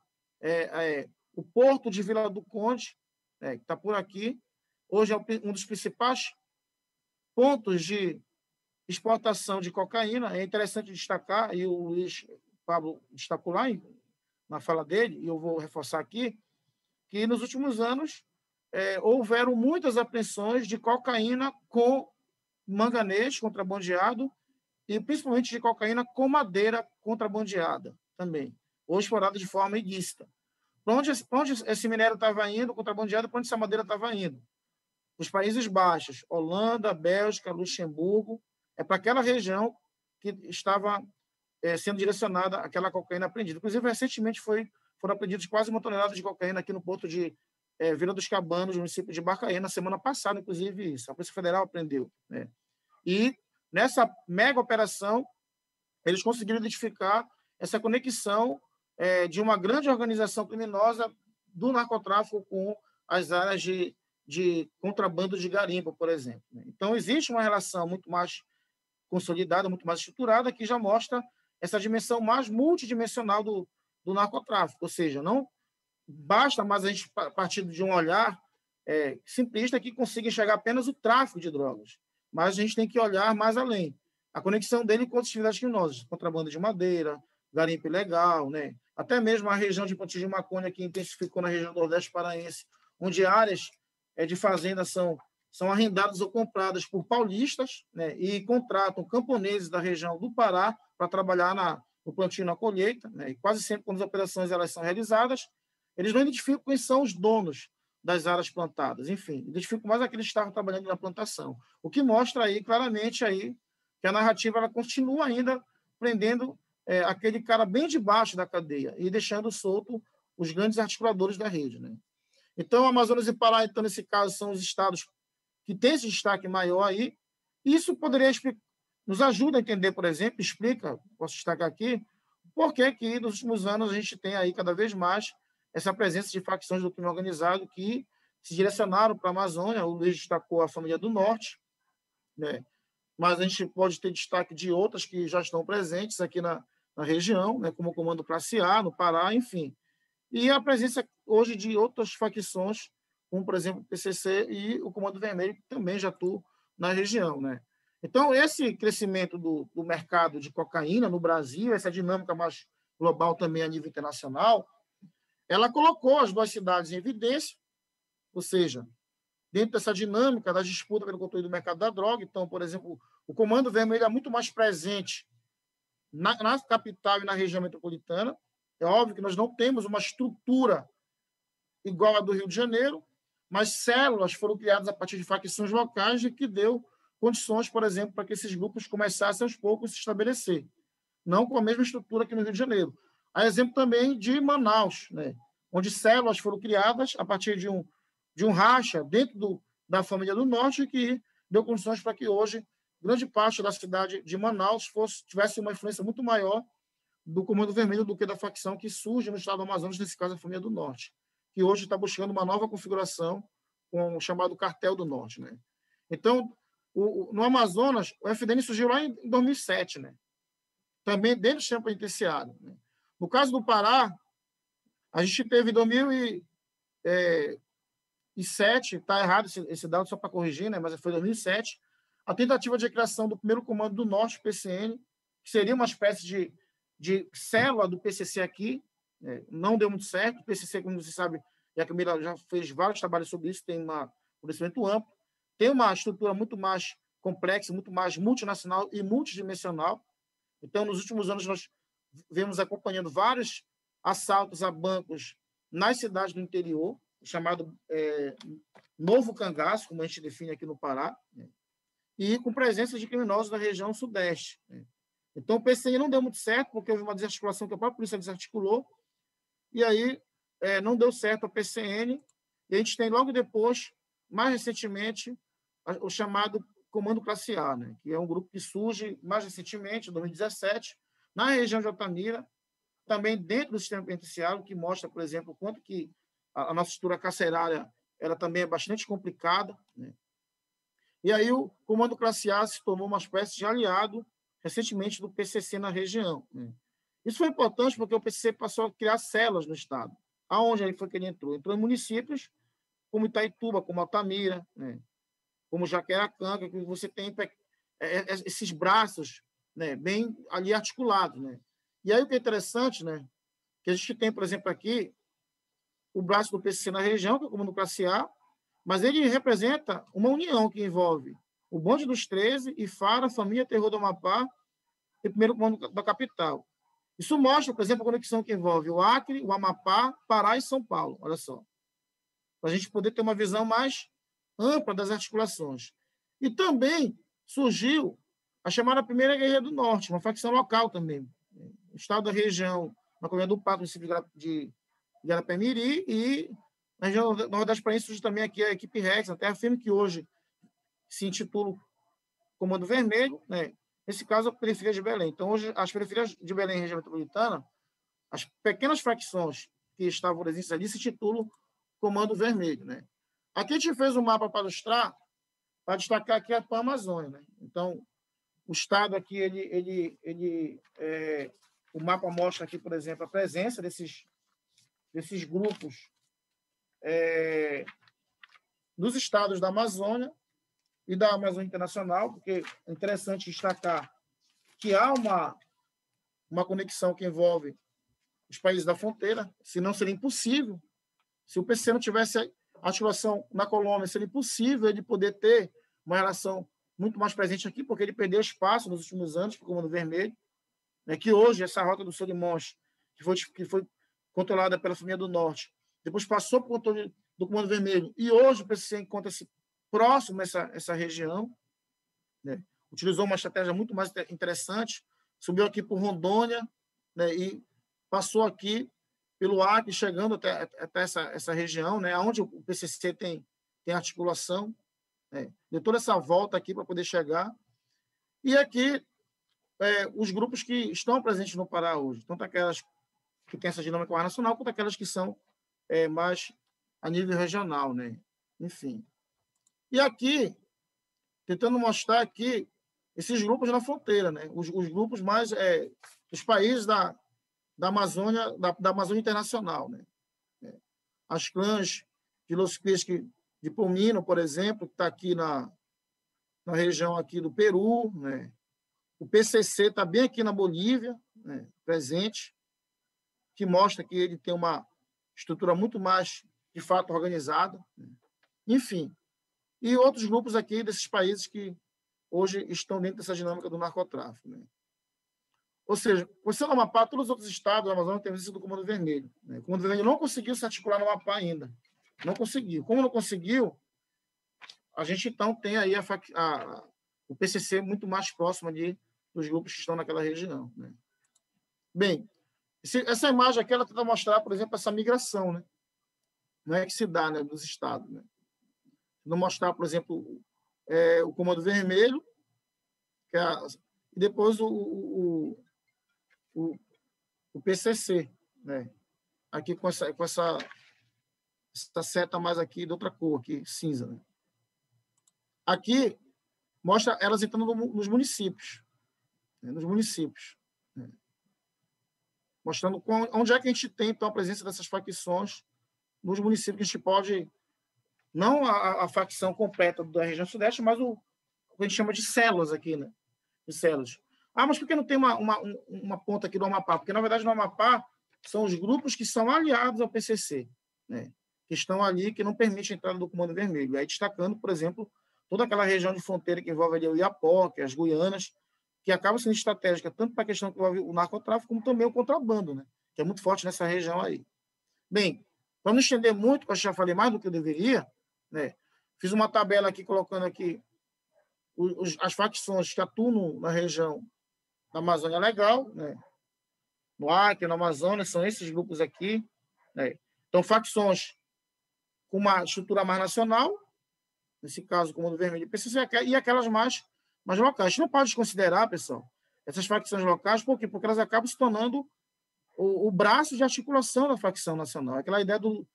E: o Porto de Vila do Conde, que está por aqui. Hoje é um dos principais pontos de exportação de cocaína. É interessante destacar, e o Luiz Pablo destacou lá na fala dele, e eu vou reforçar aqui, que nos últimos anos houveram muitas apreensões de cocaína com manganês contrabandeado e principalmente de cocaína com madeira contrabandeada também, ou explorada de forma ilícita. Para onde esse minério estava indo, contrabandeado, para onde essa madeira estava indo? Os Países Baixos, Holanda, Bélgica, Luxemburgo, para aquela região que estava sendo direcionada aquela cocaína apreendida. Inclusive, recentemente foram apreendidos quase 1 tonelada de cocaína aqui no porto de Vila dos Cabanos, no município de Barcaí, na semana passada, inclusive, isso. A Polícia Federal apreendeu, né? E nessa mega operação, eles conseguiram identificar essa conexão de uma grande organização criminosa do narcotráfico com as áreas de contrabando de garimpo, por exemplo. Então, existe uma relação muito mais consolidada, muito mais estruturada, que já mostra essa dimensão mais multidimensional do narcotráfico. Ou seja, não basta mais a gente partir de um olhar simplista que consiga enxergar apenas o tráfico de drogas, mas a gente tem que olhar mais além. A conexão dele com outras atividades criminosas, contrabando de madeira, garimpo ilegal, né? Até mesmo a região de Pontes de Maconha, que intensificou na região do Nordeste Paraense, onde áreas de fazenda são arrendadas ou compradas por paulistas, né? E contratam camponeses da região do Pará para trabalhar no plantio e na colheita, né? E quase sempre, quando as operações elas são realizadas, eles não identificam quem são os donos das áreas plantadas, enfim, identificam mais aqueles que estavam trabalhando na plantação, o que mostra aí claramente aí que a narrativa ela continua ainda prendendo aquele cara bem debaixo da cadeia e deixando solto os grandes articuladores da rede, né? Então, Amazonas e Pará, então, nesse caso, são os estados que têm esse destaque maior aí. Isso poderia nos ajuda a entender, por exemplo, posso destacar aqui, por que nos últimos anos a gente tem aí cada vez mais essa presença de facções do crime organizado que se direcionaram para a Amazônia. O Luiz destacou a família do Norte, né? Mas a gente pode ter destaque de outras que já estão presentes aqui na região, né? Como o Comando Classe A, no Pará, enfim. E a presença hoje de outras facções, como, por exemplo, o PCC e o Comando Vermelho, que também já atuam na região, né? Então, esse crescimento do mercado de cocaína no Brasil, essa dinâmica mais global também a nível internacional, ela colocou as duas cidades em evidência, ou seja, dentro dessa dinâmica da disputa pelo controle do mercado da droga. Então, por exemplo, o Comando Vermelho é muito mais presente na capital e na região metropolitana. É óbvio que nós não temos uma estrutura igual a do Rio de Janeiro, mas células foram criadas a partir de facções locais e que deu condições, por exemplo, para que esses grupos começassem aos poucos a se estabelecer, não com a mesma estrutura que no Rio de Janeiro. Há exemplo também de Manaus, né, onde células foram criadas a partir de um racha dentro da família do Norte que deu condições para que hoje grande parte da cidade de Manaus tivesse uma influência muito maior do Comando Vermelho do que da facção que surge no estado do Amazonas, nesse caso a Família do Norte, que hoje está buscando uma nova configuração com o chamado Cartel do Norte, né? Então, no Amazonas, o FDN surgiu lá em 2007, né? Também dentro do sistema penitenciário, né? No caso do Pará, a gente teve em 2007, está errado esse dado, só para corrigir, né? Mas foi 2007, a tentativa de criação do primeiro Comando do Norte, PCN, que seria uma espécie de célula do PCC aqui, né? Não deu muito certo. O PCC, como você sabe, e a Camila já fez vários trabalhos sobre isso, tem um conhecimento amplo, tem uma estrutura muito mais complexa, muito mais multinacional e multidimensional. Então, nos últimos anos, nós vemos acompanhando vários assaltos a bancos nas cidades do interior, chamado Novo Cangaço, como a gente define aqui no Pará, né? E com presença de criminosos da região sudeste, né? Então, o PCN não deu muito certo, porque houve uma desarticulação que a própria polícia desarticulou, e aí não deu certo a PCN, e a gente tem logo depois, mais recentemente, o chamado Comando Classe A, né? Que é um grupo que surge mais recentemente, em 2017, na região de Altamira, também dentro do sistema penitenciário, que mostra, por exemplo, o quanto que a nossa estrutura carcerária ela também é bastante complicada, né? E aí o Comando Classe A se tornou uma espécie de aliado, recentemente, do PCC na região, né? Isso foi importante porque o PCC passou a criar células no Estado. Aonde ele foi que ele entrou? Entrou em municípios como Itaituba, como Altamira, né? Como Jaqueiracanga, que você tem esses braços, né, bem ali articulados, né? E aí o que é interessante, né, que a gente tem, por exemplo, aqui o braço do PCC na região, que é o Comando Classe A, mas ele representa uma união que envolve o Bonde dos 13, IFARA, Família Terror do Amapá e o primeiro comando da capital. Isso mostra, por exemplo, a conexão que envolve o Acre, o Amapá, Pará e São Paulo. Olha só. Para a gente poder ter uma visão mais ampla das articulações. E também surgiu a chamada Primeira Guerrilha do Norte, uma facção local também. O estado da região, na comunidade do Pato, no município de Garapé-Miri, e na região nordeste paraense surge também aqui a equipe Rex, a terra firme, que hoje se intitula Comando Vermelho, né? Nesse caso, a periferia de Belém. Então, hoje, as periferias de Belém e região metropolitana, as pequenas facções que estavam presentes ali se titulam Comando Vermelho, né? Aqui a gente fez um mapa para ilustrar, para destacar aqui a Pan-Amazônia, né? Então, o estado aqui, o mapa mostra aqui, por exemplo, a presença desses grupos nos estados da Amazônia e da Amazônia Internacional, porque é interessante destacar que há uma conexão que envolve os países da fronteira, senão seria impossível. Se o PCC não tivesse articulação na Colômbia, seria impossível ele poder ter uma relação muito mais presente aqui, porque ele perdeu espaço nos últimos anos para o Comando Vermelho, né, que hoje essa rota do Solimões, que foi controlada pela Família do Norte, depois passou para o controle do Comando Vermelho, e hoje o PCC encontra-se próximo a essa região, né? Utilizou uma estratégia muito mais interessante, subiu aqui por Rondônia, né, e passou aqui pelo Acre, chegando até essa região, né, onde o PCC tem articulação, né, deu toda essa volta aqui para poder chegar. E aqui, os grupos que estão presentes no Pará hoje, tanto aquelas que têm essa dinâmica mais nacional, quanto aquelas que são mais a nível regional, né? Enfim. E aqui, tentando mostrar aqui esses grupos na fronteira, né? Os grupos mais dos países da Amazônia, da Amazônia Internacional, né? As clãs de Los Pisques de Pomino, por exemplo, que está aqui na região aqui do Peru, né? O PCC está bem aqui na Bolívia, né, presente, que mostra que ele tem uma estrutura muito mais, de fato, organizada, né? Enfim. E outros grupos aqui desses países que hoje estão dentro dessa dinâmica do narcotráfico, né? Ou seja, você no Amapá, todos os outros estados da Amazônia têm sido do Comando Vermelho, né? O Comando Vermelho não conseguiu se articular no Amapá ainda. Não conseguiu. Como não conseguiu, a gente então tem aí o PCC muito mais próximo ali dos grupos que estão naquela região, né? Bem, essa imagem aqui ela tenta mostrar, por exemplo, essa migração, né? Não é que se dá, né, dos estados, né? Não mostrar, por exemplo, o Comando Vermelho, e depois o PCC, né? Aqui com essa seta mais aqui de outra cor, aqui, cinza. Né? Aqui mostra elas entrando nos municípios. Né? Nos municípios. Né? Mostrando onde é que a gente tem, então, a presença dessas facções nos municípios que a gente pode... Não a facção completa da região sudeste, mas o que a gente chama de células aqui, né? De células. Mas por que não tem uma ponta aqui do Amapá? Porque, na verdade, no Amapá são os grupos que são aliados ao PCC, né? Que estão ali, que não permitem a entrada do Comando Vermelho. Aí destacando, por exemplo, toda aquela região de fronteira que envolve ali o Iapoque, as Guianas, que acaba sendo estratégica tanto para a questão que envolve o narcotráfico, como também o contrabando, né? Que é muito forte nessa região aí. Bem, para não estender muito, porque eu já falei mais do que eu deveria, né? Fiz uma tabela aqui, colocando aqui as facções que atuam na região da Amazônia Legal, né? No Acre, na Amazônia, são esses grupos aqui. Né? Então, facções com uma estrutura mais nacional, nesse caso, Comando Vermelho e PCC, e aquelas mais locais. A gente não pode desconsiderar, pessoal, essas facções locais, por quê? Porque elas acabam se tornando o braço de articulação da facção nacional. Aquela ideia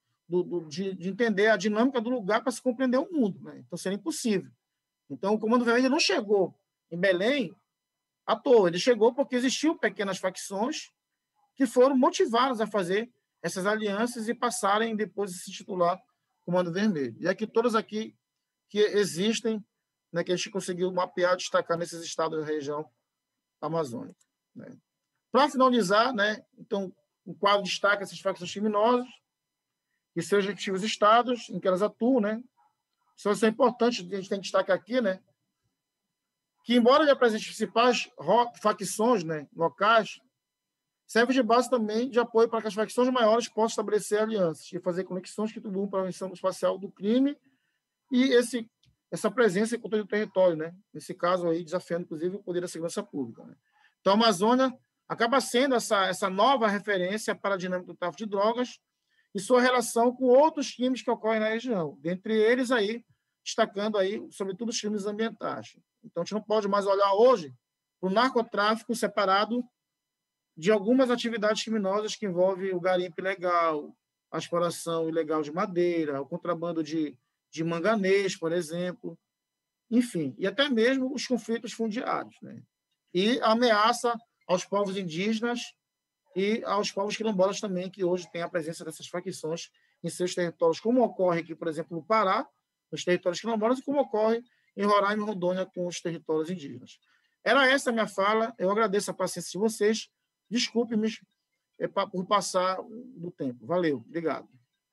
E: de entender a dinâmica do lugar para se compreender o mundo. Né? Então, seria impossível. Então, o Comando Vermelho não chegou em Belém à toa. Ele chegou porque existiam pequenas facções que foram motivadas a fazer essas alianças e passarem depois a se titular Comando Vermelho. E aqui, todas aqui que existem, né, que a gente conseguiu mapear, destacar nesses estados da região amazônica. Né? Para finalizar, né, então, o quadro destaca essas facções criminosas e seus respectivos estados em que elas atuam, né? Isso é importante, a gente tem que destacar aqui, né? Que, embora ele apresente as principais facções, né, locais, serve de base também de apoio para que as facções maiores possam estabelecer alianças e fazer conexões que contribuam para a prevenção espacial do crime e essa presença em controle do território, né? Nesse caso aí, desafiando, inclusive, o poder da segurança pública. Né? Então, a Amazônia acaba sendo essa nova referência para a dinâmica do tráfico de drogas e sua relação com outros crimes que ocorrem na região. Dentre eles, aí, destacando aí, sobretudo, os crimes ambientais. Então, a gente não pode mais olhar hoje para o narcotráfico separado de algumas atividades criminosas que envolvem o garimpo ilegal, a exploração ilegal de madeira, o contrabando de manganês, por exemplo, enfim, e até mesmo os conflitos fundiários. Né? E a ameaça aos povos indígenas e aos povos quilombolas também, que hoje têm a presença dessas facções em seus territórios, como ocorre aqui, por exemplo, no Pará, nos territórios quilombolas, e como ocorre em Roraima e Rondônia com os territórios indígenas. Era essa a minha fala, eu agradeço a paciência de vocês, desculpe-me por passar do tempo. Valeu, obrigado.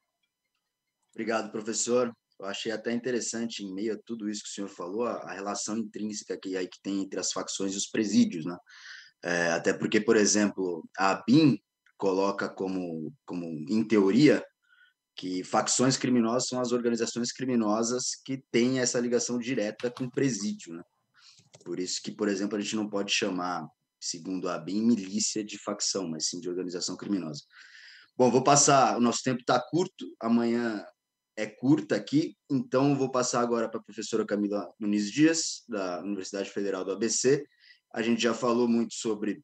B: Obrigado, professor. Eu achei até interessante, em meio a tudo isso que o senhor falou, a relação intrínseca que tem entre as facções e os presídios, né? Até porque, por exemplo, a ABIN coloca como em teoria, que facções criminosas são as organizações criminosas que têm essa ligação direta com o presídio, né? Por isso que, por exemplo, a gente não pode chamar, segundo a ABIN, milícia de facção, mas sim de organização criminosa. Bom, vou passar, o nosso tempo está curto, amanhã é curta aqui, então vou passar agora para a professora Camila Nunes Dias, da Universidade Federal do ABC. A gente já falou muito sobre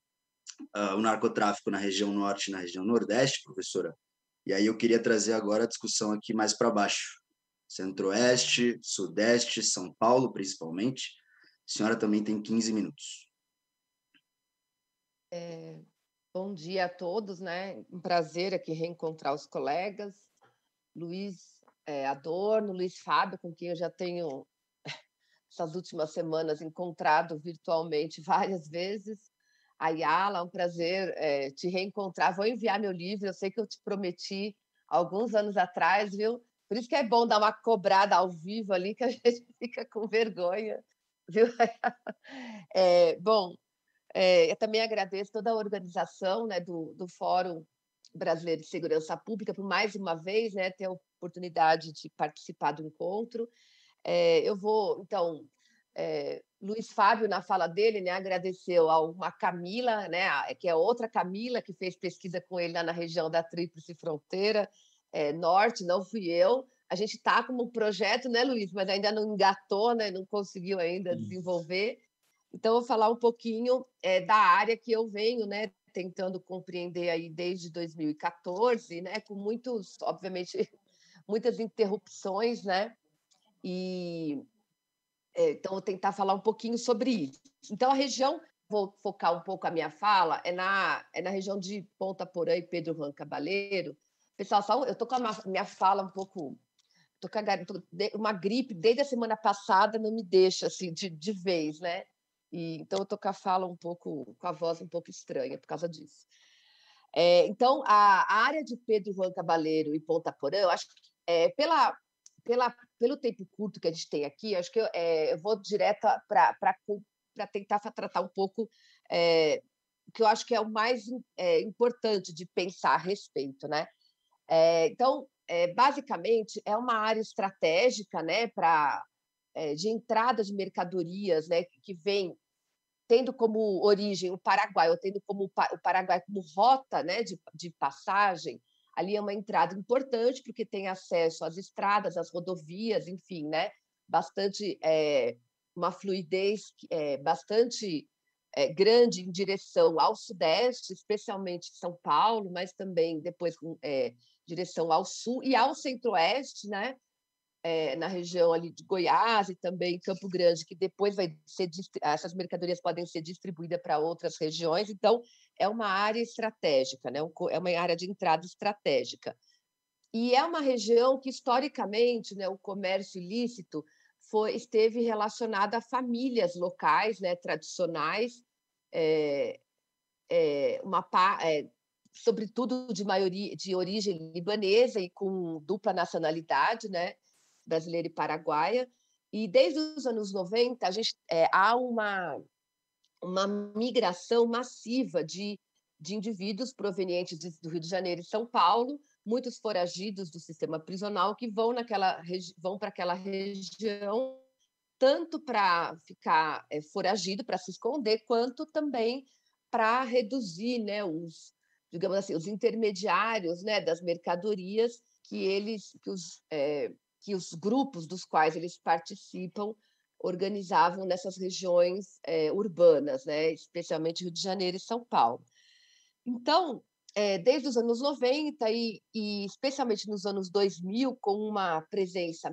B: o narcotráfico na região norte e na região nordeste, professora, e aí eu queria trazer agora a discussão aqui mais para baixo, centro-oeste, sudeste, São Paulo, principalmente. A senhora também tem 15 minutos.
F: Bom dia a todos, né? Um prazer aqui reencontrar os colegas, Luiz Adorno, Luiz Fábio, com quem eu já tenho, essas últimas semanas, encontrado virtualmente várias vezes. Ayala, um prazer te reencontrar. Vou enviar meu livro, eu sei que eu te prometi alguns anos atrás, viu? Por isso que é bom dar uma cobrada ao vivo ali, que a gente fica com vergonha, viu? Bom, eu também agradeço toda a organização, né, do Fórum Brasileiro de Segurança Pública por mais uma vez, né, ter a oportunidade de participar do encontro. Eu vou, então, Luiz Fábio, na fala dele, né, agradeceu a uma Camila, né, que é outra Camila, que fez pesquisa com ele lá na região da Tríplice Fronteira Norte, não fui eu. A gente está com um projeto, né, Luiz, mas ainda não engatou, né, não conseguiu ainda desenvolver. Então, eu vou falar um pouquinho da área que eu venho, né, tentando compreender aí desde 2014, né, com obviamente, muitas interrupções, né, e então vou tentar falar um pouquinho sobre isso. Então a região, vou focar um pouco a minha fala, é na região de Ponta Porã e Pedro Juan Cabaleiro. Pessoal, eu estou com a minha fala um pouco, uma gripe desde a semana passada, não me deixa assim de vez, né? Então eu estou com a fala um pouco, com a voz um pouco estranha por causa disso. Então a área de Pedro Juan Cabaleiro e Ponta Porã, eu acho que pelo tempo curto que a gente tem aqui, acho que eu vou direto para tentar tratar um pouco o que eu acho que é o mais importante de pensar a respeito, né? Então, basicamente, é uma área estratégica, né, de entrada de mercadorias, né, que vem tendo como origem o Paraguai, ou tendo como o Paraguai como rota, né, de passagem. Ali é uma entrada importante, porque tem acesso às estradas, às rodovias, enfim, né, uma fluidez bastante grande em direção ao sudeste, especialmente São Paulo, mas também depois direção ao sul e ao centro-oeste, né? Na região ali de Goiás e também Campo Grande, que depois essas mercadorias podem ser distribuídas para outras regiões. Então, é uma área estratégica, né? É uma área de entrada estratégica. E é uma região que, historicamente, né, o comércio ilícito esteve relacionado a famílias locais, né, tradicionais, sobretudo de origem libanesa e com dupla nacionalidade, né, brasileira e paraguaia. E desde os anos 90, há uma migração massiva de indivíduos provenientes do Rio de Janeiro e São Paulo, muitos foragidos do sistema prisional que vão para aquela região, tanto para ficar foragido, para se esconder, quanto também para reduzir, né, digamos assim, os intermediários, né, das mercadorias que os grupos dos quais eles participam organizavam nessas regiões urbanas, né, especialmente Rio de Janeiro e São Paulo. Então, desde os anos 90 e especialmente nos anos 2000, com uma presença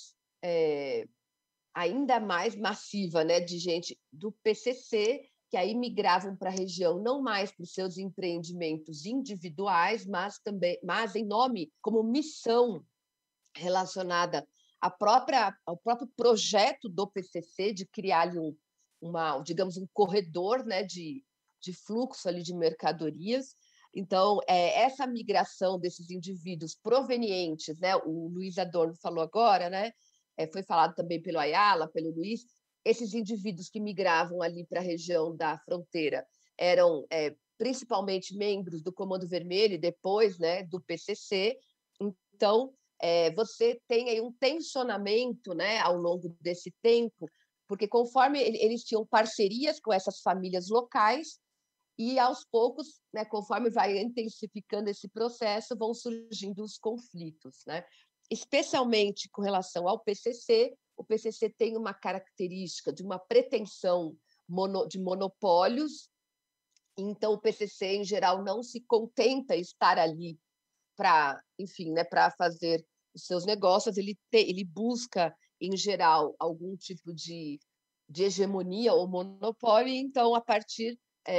F: ainda mais massiva, né, de gente do PCC, que aí migravam para a região não mais para os seus empreendimentos individuais, mas em nome, como missão relacionada ao próprio projeto do PCC de criar ali digamos, um corredor, né, de fluxo ali de mercadorias. Então, essa migração desses indivíduos provenientes, né, o Luiz Adorno falou agora, né, foi falado também pelo Ayala, pelo Luiz, esses indivíduos que migravam ali para a região da fronteira eram principalmente membros do Comando Vermelho e depois, né, do PCC. Então, você tem aí um tensionamento, né, ao longo desse tempo, porque conforme eles tinham parcerias com essas famílias locais, e aos poucos, né, conforme vai intensificando esse processo, vão surgindo os conflitos, né? Especialmente com relação ao PCC, o PCC tem uma característica de uma pretensão de monopólios, então o PCC, em geral, não se contenta estar ali para, enfim, né, para fazer os seus negócios, ele busca, em geral, algum tipo de hegemonia ou monopólio, então, a partir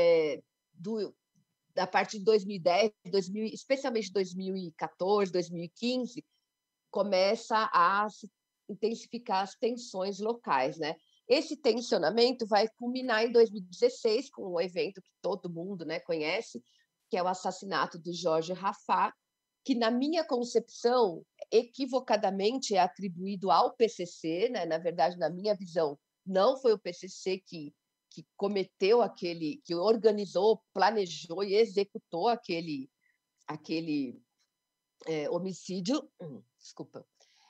F: de 2010, especialmente 2014, 2015, começa a se intensificar as tensões locais, né? Esse tensionamento vai culminar em 2016 com um evento que todo mundo, né, conhece, que é o assassinato do Jorge Rafah, que, na minha concepção, equivocadamente é atribuído ao PCC, né? Na verdade, na minha visão, não foi o PCC que cometeu que organizou, planejou e executou aquele homicídio. Desculpa.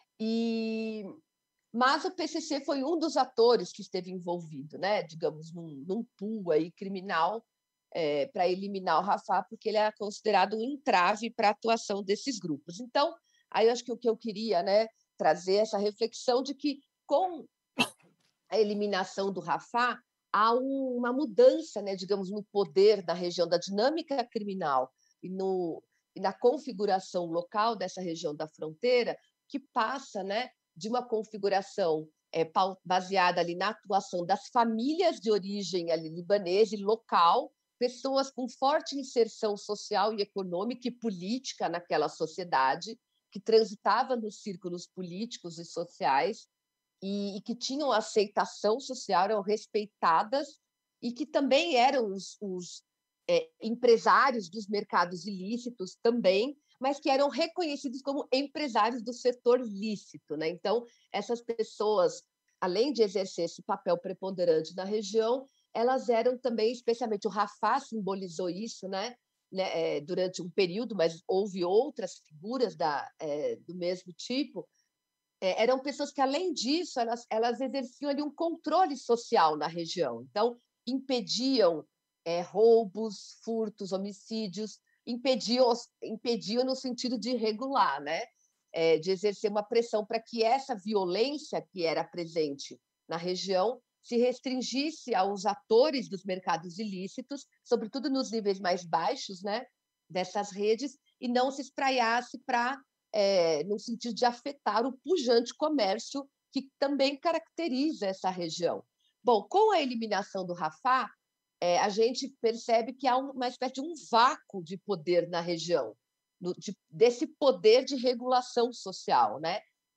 F: Mas o PCC foi um dos atores que esteve envolvido, né? Digamos, num pool aí criminal para eliminar o Rafah, porque ele era considerado um entrave para a atuação desses grupos. Então, aí eu acho que o que eu queria, né, trazer essa reflexão de que, com a eliminação do Rafah, há uma mudança, né, digamos, no poder da região, da dinâmica criminal e na configuração local dessa região da fronteira, que passa, né, de uma configuração baseada ali na atuação das famílias de origem ali libanesa e local, pessoas com forte inserção social e econômica e política naquela sociedade, que transitava nos círculos políticos e sociais e que tinham aceitação social, eram respeitadas e que também eram os empresários dos mercados ilícitos também, mas que eram reconhecidos como empresários do setor lícito, né? Então, essas pessoas, além de exercer esse papel preponderante na região, elas eram também, especialmente o Rafah simbolizou isso, né? Durante um período, mas houve outras figuras do mesmo tipo, eram pessoas que, além disso, elas exerciam ali um controle social na região. Então, impediam roubos, furtos, homicídios, impediam no sentido de regular, né? De exercer uma pressão para que essa violência que era presente na região se restringisse aos atores dos mercados ilícitos, sobretudo nos níveis mais baixos, né, dessas redes, e não se espraiasse no sentido de afetar o pujante comércio que também caracteriza essa região. Bom, com a eliminação do Rafah, a gente percebe que há uma espécie de um vácuo de poder na região, desse poder de regulação social, né?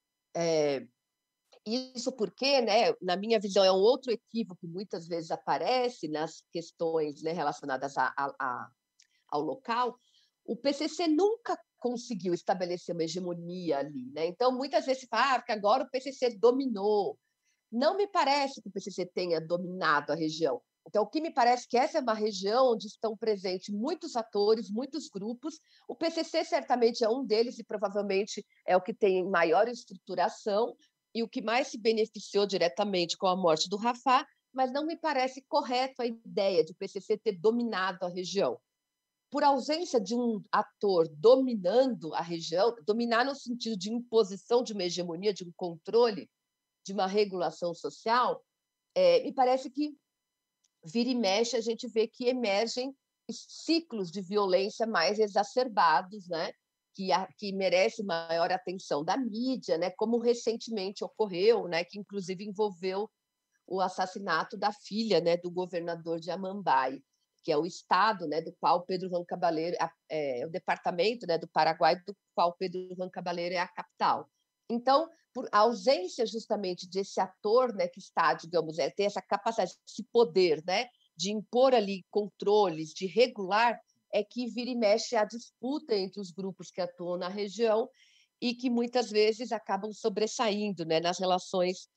F: Isso porque, né, na minha visão, é um outro equívoco que muitas vezes aparece nas questões, né, relacionadas ao local. O PCC nunca conseguiu estabelecer uma hegemonia ali, né? Então, muitas vezes se fala que agora o PCC dominou. Não me parece que o PCC tenha dominado a região. Então, o que me parece que essa é uma região onde estão presentes muitos atores, muitos grupos. O PCC certamente é um deles e provavelmente é o que tem maior estruturação e o que mais se beneficiou diretamente com a morte do Rafah, mas não me parece correto a ideia de o PCC ter dominado a região. Por ausência de um ator dominando a região, dominar no sentido de imposição de uma hegemonia, de um controle, de uma regulação social, me parece que vira e mexe a gente vê que emergem ciclos de violência mais exacerbados, né? Que merece maior atenção da mídia, né? Como recentemente ocorreu, né? Que inclusive envolveu o assassinato da filha, né? Do governador de Amambai, que é o estado, né? Do qual Pedro Juan Cabaleiro o departamento, né? Do Paraguai, do qual Pedro Juan Cabaleiro é a capital. Então, por ausência justamente desse ator, né, que está, digamos, ter essa capacidade, esse poder, né, de impor ali controles, de regular, é que vira e mexe a disputa entre os grupos que atuam na região e que muitas vezes acabam sobressaindo, né, nas relações,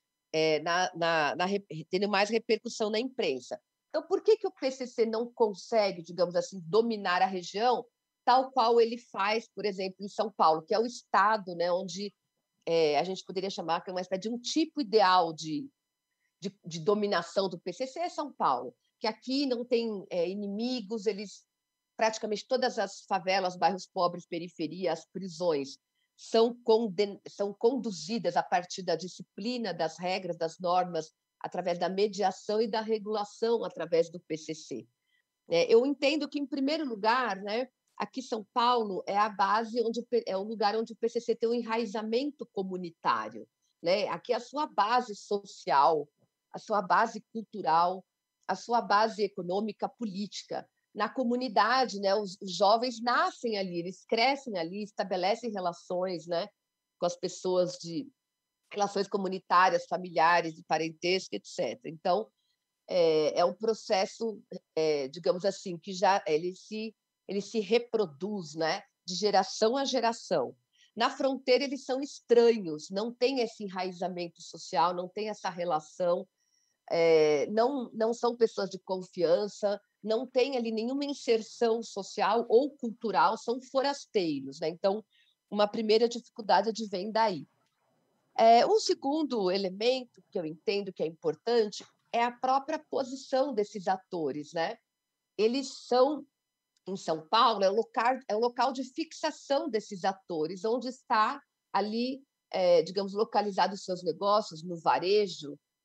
F: tendo mais repercussão na imprensa. Então, por que o PCC não consegue, digamos assim, dominar a região, tal qual ele faz, por exemplo, em São Paulo, que é o estado, né, onde a gente poderia chamar que é uma espécie de um tipo ideal de dominação do PCC é São Paulo, que aqui não tem inimigos, praticamente todas as favelas, bairros pobres, periferia, as prisões são conduzidas a partir da disciplina, das regras, das normas, através da mediação e da regulação através do PCC. Eu entendo que, em primeiro lugar, né, aqui São Paulo é a base é o lugar onde o PCC tem um enraizamento comunitário, né? Aqui é a sua base social, a sua base cultural, a sua base econômica, política. Na comunidade, né, os jovens nascem ali, eles crescem ali, estabelecem relações, né, com as pessoas relações comunitárias, familiares, de parentesco, etc. Então, é um processo, digamos assim, que já ele se reproduz, né, de geração a geração. Na fronteira, eles são estranhos, não tem esse enraizamento social, não tem essa relação, não são pessoas de confiança, não tem ali nenhuma inserção social ou cultural, são forasteiros, né? Então, uma primeira dificuldade advém daí. Um segundo elemento que eu entendo que é importante é a própria posição desses atores, né? Eles são, em São Paulo, é um local de fixação desses atores, onde está ali, digamos, localizados os seus negócios no varejo,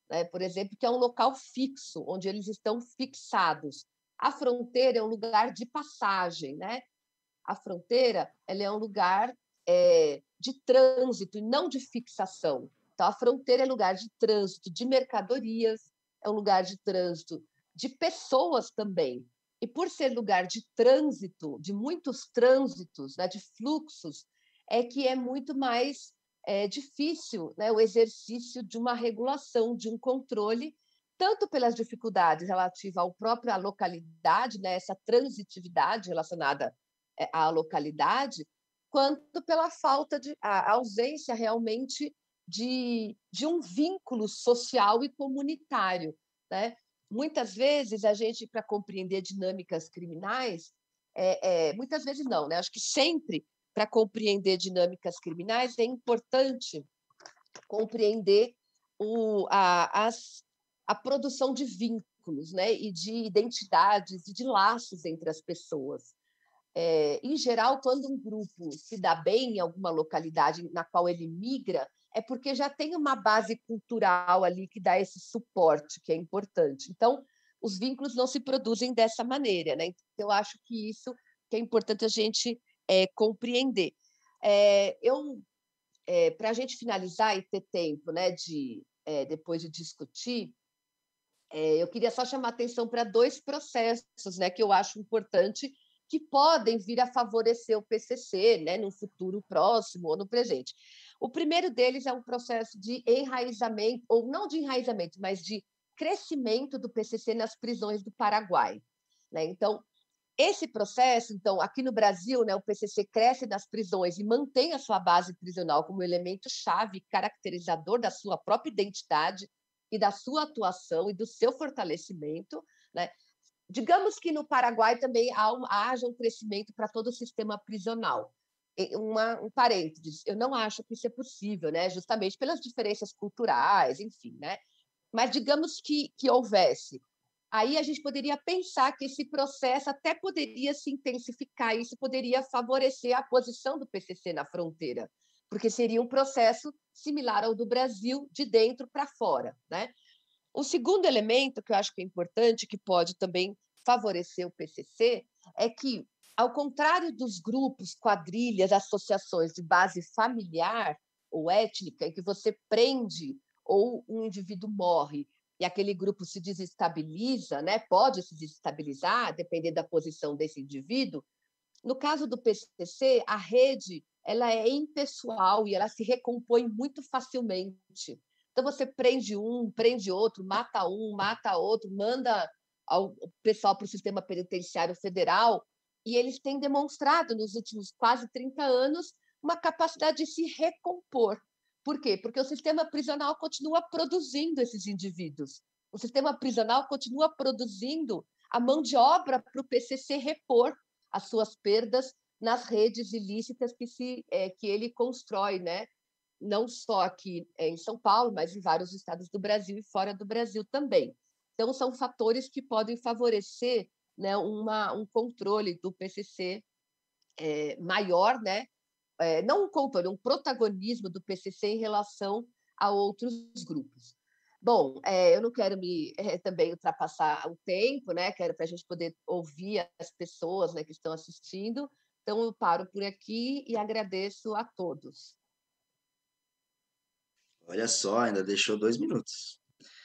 F: né? Por exemplo, que é um local fixo, onde eles estão fixados. A fronteira é um lugar de passagem, né? A fronteira ela é um lugar de trânsito e não de fixação. Então, a fronteira é lugar de trânsito de mercadorias, é um lugar de trânsito de pessoas também. E por ser lugar de trânsito, de muitos trânsitos, né, de fluxos, é que é muito mais difícil, né, o exercício de uma regulação, de um controle, tanto pelas dificuldades relativas à própria localidade, né, essa transitividade relacionada à localidade, quanto pela falta a ausência realmente de um vínculo social e comunitário, né? Muitas vezes a gente, para compreender dinâmicas criminais, muitas vezes não, né? Acho que sempre para compreender dinâmicas criminais é importante compreender a produção de vínculos, né? E de identidades e de laços entre as pessoas. Em geral, quando um grupo se dá bem em alguma localidade na qual ele migra, é porque já tem uma base cultural ali que dá esse suporte, que é importante. Então, os vínculos não se produzem dessa maneira, né? Então, eu acho que isso que é importante a gente compreender. Para a gente finalizar e ter tempo, né, depois de discutir, eu queria só chamar a atenção para 2 processos, né, que eu acho importante, que podem vir a favorecer o PCC, né, no futuro próximo ou no presente. O primeiro deles é um processo de enraizamento, ou não de enraizamento, mas de crescimento do PCC nas prisões do Paraguai, né? Então, esse processo, então, aqui no Brasil, né, o PCC cresce nas prisões e mantém a sua base prisional como elemento-chave, caracterizador da sua própria identidade e da sua atuação e do seu fortalecimento, né? Digamos que no Paraguai também haja um crescimento para todo o sistema prisional. Um parênteses, eu não acho que isso é possível, né? Justamente pelas diferenças culturais, enfim, né? Mas digamos que houvesse. Aí a gente poderia pensar que esse processo até poderia se intensificar, isso poderia favorecer a posição do PCC na fronteira, porque seria um processo similar ao do Brasil, de dentro para fora, né? O segundo elemento que eu acho que é importante, que pode também favorecer o PCC, é que, ao contrário dos grupos, quadrilhas, associações de base familiar ou étnica, em que você prende ou um indivíduo morre e aquele grupo se desestabiliza, né? Pode se desestabilizar, dependendo da posição desse indivíduo. No caso do PCC, a rede ela é impessoal e ela se recompõe muito facilmente. Então, você prende um, prende outro, mata outro, manda o pessoal para o sistema penitenciário federal, e eles têm demonstrado, nos últimos quase 30 anos, uma capacidade de se recompor. Por quê? Porque o sistema prisional continua produzindo esses indivíduos. O sistema prisional continua produzindo a mão de obra para o PCC repor as suas perdas nas redes ilícitas que ele constrói, né? Não só aqui em São Paulo, mas em vários estados do Brasil e fora do Brasil também. Então, são fatores que podem favorecer, né, um controle do PCC maior, né? Não um controle, um protagonismo do PCC em relação a outros grupos. Bom, eu não quero também ultrapassar o tempo, né? Quero para a gente poder ouvir as pessoas, né, que estão assistindo. Então, eu paro por aqui e agradeço a todos.
B: Olha só, ainda deixou 2 minutos.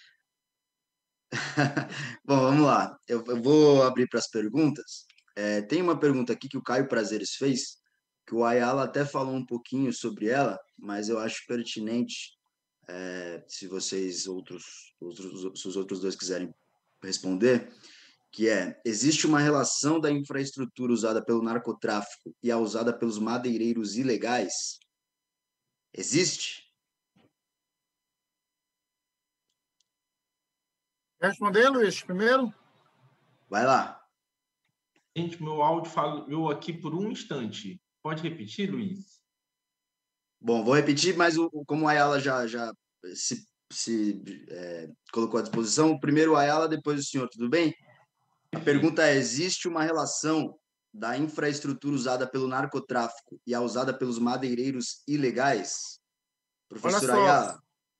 B: Bom, vamos lá. Eu vou abrir para as perguntas. Tem uma pergunta aqui que o Caio Prazeres fez, que o Ayala até falou um pouquinho sobre ela, mas eu acho pertinente, se vocês se os outros 2 quiserem responder, que existe uma relação da infraestrutura usada pelo narcotráfico e a usada pelos madeireiros ilegais? Existe?
E: Quer responder, Luiz, primeiro?
B: Vai lá.
D: Gente, meu áudio falhou aqui por um instante. Pode repetir, Luiz?
B: Bom, vou repetir, mas como a Ayala já se colocou à disposição, primeiro a Ayala, depois o senhor, tudo bem? A pergunta é: existe uma relação da infraestrutura usada pelo narcotráfico e a usada pelos madeireiros ilegais? Professor Ayala.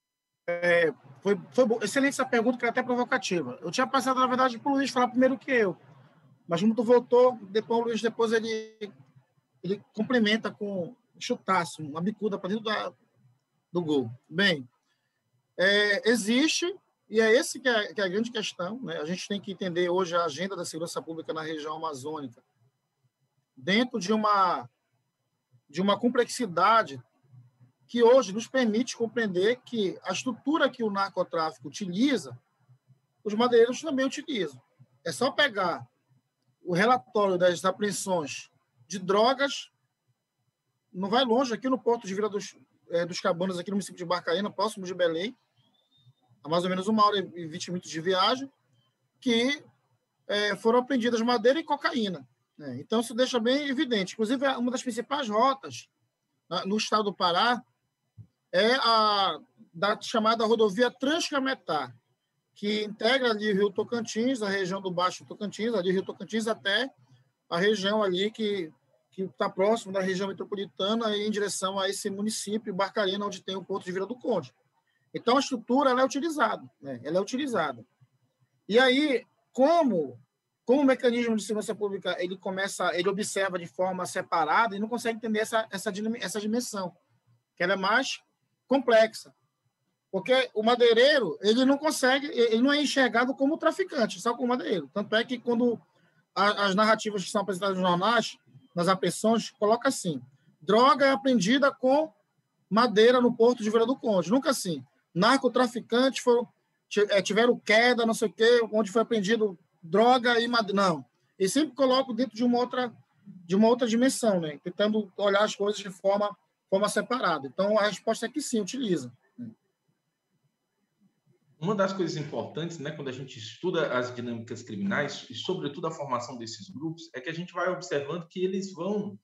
E: Foi excelente essa pergunta, que é até provocativa. Eu tinha passado, na verdade, para o Luiz falar primeiro que eu. Mas como tu voltou, depois o Luiz ele complementa com um chutaço, uma bicuda para dentro do gol. Bem, existe, e é esse que é a grande questão, né? A gente tem que entender hoje a agenda da segurança pública na região amazônica dentro de uma complexidade que hoje nos permite compreender que a estrutura que o narcotráfico utiliza, os madeireiros também utilizam. É só pegar o relatório das apreensões de drogas, não vai longe, aqui no Porto de Vila dos Cabanas, aqui no município de Barcarena, próximo de Belém, a mais ou menos 1h20 minutos de viagem, que foram apreendidas madeira e cocaína. Né? Então, isso deixa bem evidente. Inclusive, uma das principais rotas no estado do Pará é a da chamada rodovia Transcametá, que integra ali o Rio Tocantins, a região do Baixo Tocantins, ali o Rio Tocantins até a região ali que está próximo da região metropolitana e em direção a esse município, Barcarena, onde tem o Porto de Vila do Conde. Então, a estrutura ela é utilizada. Né? Ela é utilizada. E aí, como o mecanismo de segurança pública ele observa de forma separada e não consegue entender essa dimensão, que ela é mais complexa. Porque o madeireiro, ele não é enxergado como traficante, só como madeireiro. Tanto é que quando as narrativas que são apresentadas nos jornais, nas apreensões, coloca assim: droga é apreendida com madeira no Porto de Vila do Conde. Nunca assim. Narcotraficantes tiveram queda, não sei o quê, onde foi apreendido droga e madeira. Não. Eles sempre colocam dentro de uma outra dimensão, né? Tentando olhar as coisas de forma separada. Então, a resposta é que sim, utiliza.
D: Uma das coisas importantes, né, quando a gente estuda as dinâmicas criminais, e sobretudo a formação desses grupos, é que a gente vai observando que eles vão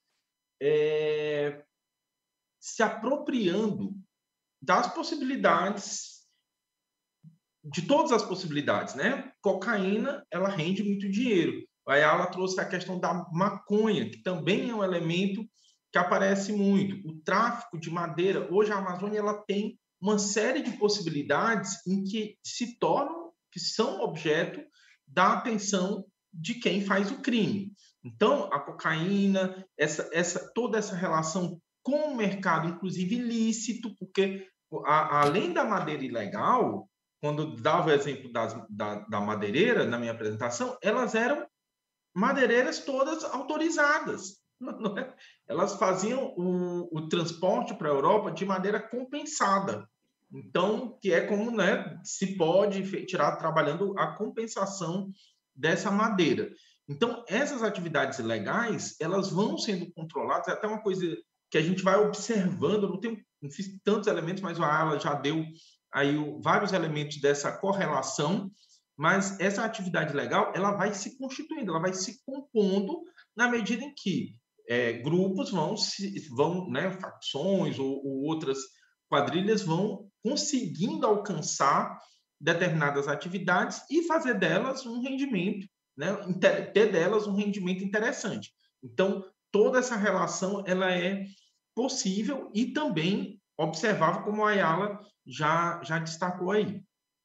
D: se apropriando das possibilidades, de todas as possibilidades, né? Cocaína, ela rende muito dinheiro. A Ayala trouxe a questão da maconha, que também é um elemento que aparece muito. O tráfico de madeira, hoje a Amazônia ela tem uma série de possibilidades em que que são objeto da atenção de quem faz o crime. Então, a cocaína, toda essa relação com o mercado, inclusive ilícito, porque além da madeira ilegal, quando dava o exemplo da madeireira na minha apresentação, elas eram madeireiras todas autorizadas. Não é? Elas faziam o transporte para a Europa de maneira compensada. Então, que é como, né, se pode tirar trabalhando a compensação dessa madeira. Então, essas atividades ilegais, elas vão sendo controladas, é até uma coisa que a gente vai observando, não fiz tantos elementos, mas a Ayala já deu aí vários elementos dessa correlação, mas essa atividade ilegal, ela vai se constituindo, ela vai se compondo na medida em que grupos vão, né, facções ou outras quadrilhas vão conseguindo alcançar determinadas atividades e fazer delas um rendimento, né, ter delas um rendimento interessante. Então, toda essa relação ela é possível e também observável, como a Ayala já destacou aí.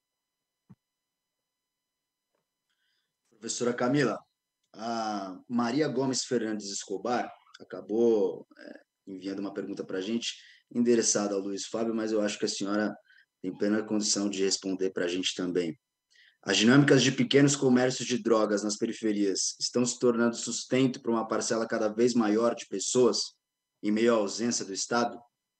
B: Professora Camila, a Maria Gomes Fernandes Escobar acabou enviando uma pergunta para a gente, endereçada ao Luiz Fábio, mas eu acho que a senhora tem plena condição de responder para a gente também. As dinâmicas de pequenos comércios de drogas nas periferias estão se tornando sustento para uma parcela cada vez maior de pessoas em meio à ausência do Estado?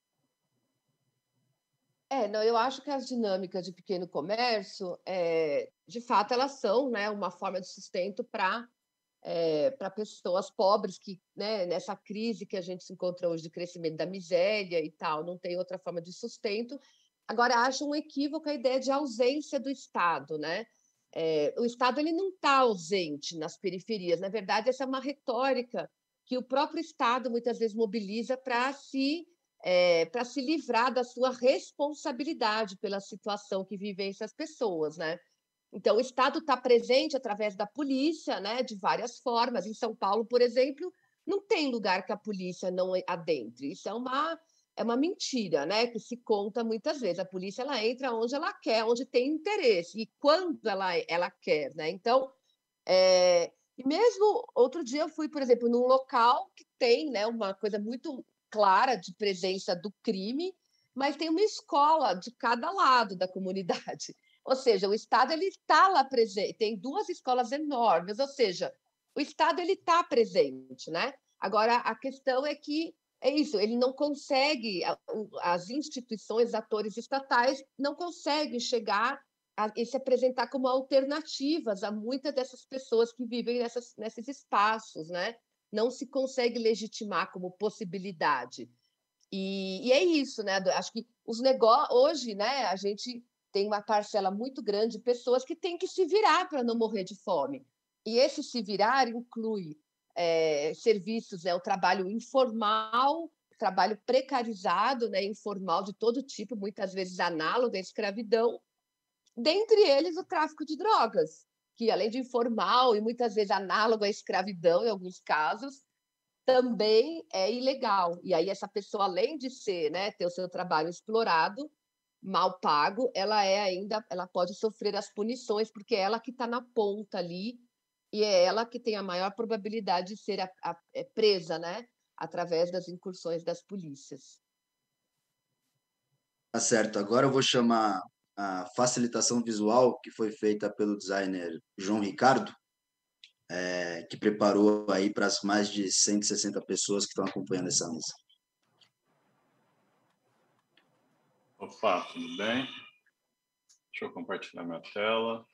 F: Não, eu acho que as dinâmicas de pequeno comércio, de fato, elas são, né, uma forma de sustento para pessoas pobres que, né, nessa crise que a gente se encontra hoje de crescimento da miséria e tal, não tem outra forma de sustento. Agora, acho um equívoco a ideia de ausência do Estado, né? O Estado ele não está ausente nas periferias. Na verdade, essa é uma retórica que o próprio Estado muitas vezes mobiliza para se livrar da sua responsabilidade pela situação que vivem essas pessoas, né? Então, o Estado está presente através da polícia, né, de várias formas. Em São Paulo, por exemplo, não tem lugar que a polícia não adentre. Isso é uma é uma mentira, né? Que se conta muitas vezes. A polícia ela entra onde ela quer, onde tem interesse e quando ela quer, né? Então, e mesmo outro dia eu fui, por exemplo, num local que tem, né, uma coisa muito clara de presença do crime, mas tem uma escola de cada lado da comunidade. Ou seja, o Estado ele está lá presente, tem 2 escolas enormes, ou seja, o Estado ele está presente, né? Agora a questão é que é isso, ele não consegue, as instituições, atores estatais não conseguem chegar e se apresentar como alternativas a muitas dessas pessoas que vivem nesses espaços, né? Não se consegue legitimar como possibilidade. E é isso, né? Acho que os negócios hoje, né? A gente tem uma parcela muito grande de pessoas que têm que se virar para não morrer de fome. E esse se virar inclui serviços, né? O trabalho informal, trabalho precarizado, né? Informal de todo tipo, muitas vezes análogo à escravidão, dentre eles o tráfico de drogas, que além de informal e muitas vezes análogo à escravidão em alguns casos, também é ilegal. E aí essa pessoa, além de ser, né, ter o seu trabalho explorado, mal pago, ela pode sofrer as punições, porque é ela que está na ponta ali e é ela que tem a maior probabilidade de ser presa, né, através das incursões das polícias.
B: Tá certo. Agora eu vou chamar a facilitação visual que foi feita pelo designer João Ricardo, que preparou aí para as mais de 160 pessoas que estão acompanhando essa mesa.
G: Opa, tudo bem? Deixa eu compartilhar minha tela.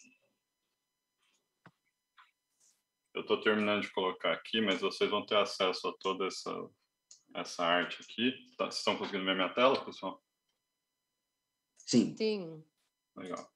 G: Eu estou terminando de colocar aqui, mas vocês vão ter acesso a toda essa arte aqui. Tá, vocês estão conseguindo ver minha tela, pessoal?
B: Sim.
F: Sim.
G: Legal.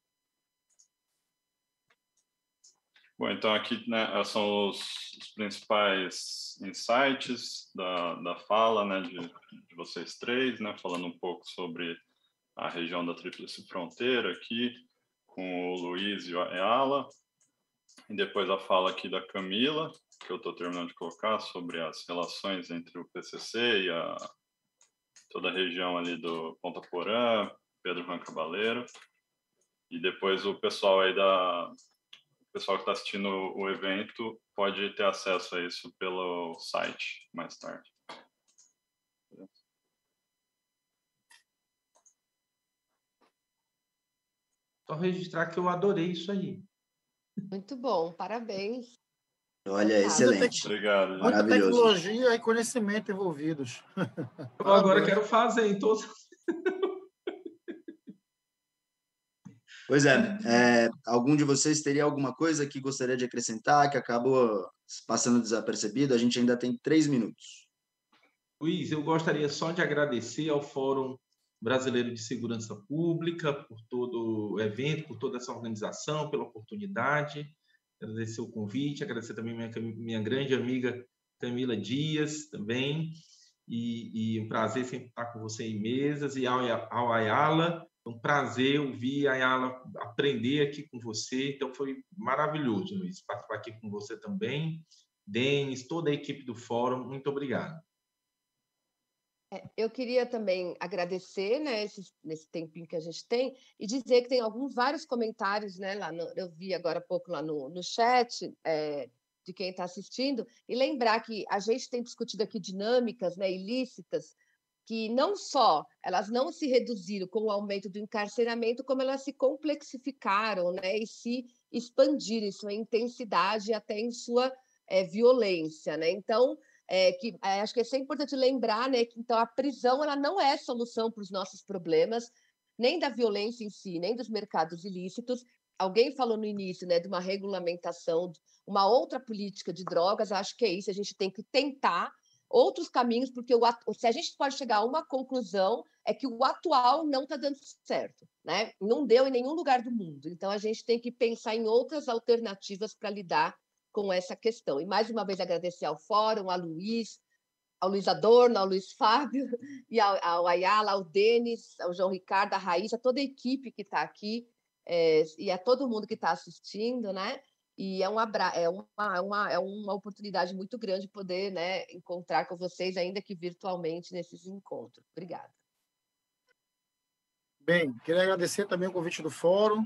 G: Bom, então aqui, né, são os principais insights da fala, né, de vocês três, né, falando um pouco sobre a região da Tríplice Fronteira aqui, com o Luiz e o Ayala. E depois a fala aqui da Camila, que eu estou terminando de colocar, sobre as relações entre o PCC e toda a região ali do Ponta Porã, Pedro Juan Cabaleiro. E depois o pessoal aí o pessoal que está assistindo o evento pode ter acesso a isso pelo site mais tarde.
D: Só registrar que eu adorei isso aí.
F: Muito bom, parabéns.
B: Olha, excelente.
G: Obrigado. Gente.
E: Muita
B: Maravilhoso.
E: tecnologia e conhecimento envolvidos.
D: Eu agora quero fazer em todos.
B: Pois é, algum de vocês teria alguma coisa que gostaria de acrescentar, que acabou passando desapercebido? A gente ainda tem 3 minutos.
D: Luiz, eu gostaria só de agradecer ao Fórum Brasileiro de Segurança Pública por todo o evento, por toda essa organização, pela oportunidade. Agradecer o convite, agradecer também minha grande amiga Camila Dias também. E um prazer sempre estar com você em mesas. E ao Ayala, um prazer ouvir a Ayala aprender aqui com você. Então, foi maravilhoso, Luiz, participar aqui com você também. Denis, toda a equipe do Fórum, muito obrigado.
F: Eu queria também agradecer, né, nesse tempinho que a gente tem, e dizer que tem vários comentários, né, eu vi agora há pouco lá no chat, de quem está assistindo, e lembrar que a gente tem discutido aqui dinâmicas, né, ilícitas, que não só elas não se reduziram com o aumento do encarceramento, como elas se complexificaram, né, e se expandiram em sua intensidade e até em sua violência, né? Então, acho que é sempre importante lembrar, né, que então a prisão ela não é solução para os nossos problemas, nem da violência em si, nem dos mercados ilícitos. Alguém falou no início, né, de uma regulamentação, uma outra política de drogas. Acho que é isso. A gente tem que tentar outros caminhos, porque se a gente pode chegar a uma conclusão é que o atual não está dando certo, né? Não deu em nenhum lugar do mundo. Então a gente tem que pensar em outras alternativas para lidar com essa questão. E, mais uma vez, agradecer ao Fórum, ao Luiz Adorno, ao Luiz Fábio, e ao Ayala, ao Denis, ao João Ricardo, à Raíssa, a toda a equipe que está aqui, e a todo mundo que está assistindo, né? E é uma oportunidade muito grande poder, né, encontrar com vocês, ainda que virtualmente, nesses encontros. Obrigada.
E: Bem, queria agradecer também o convite do fórum,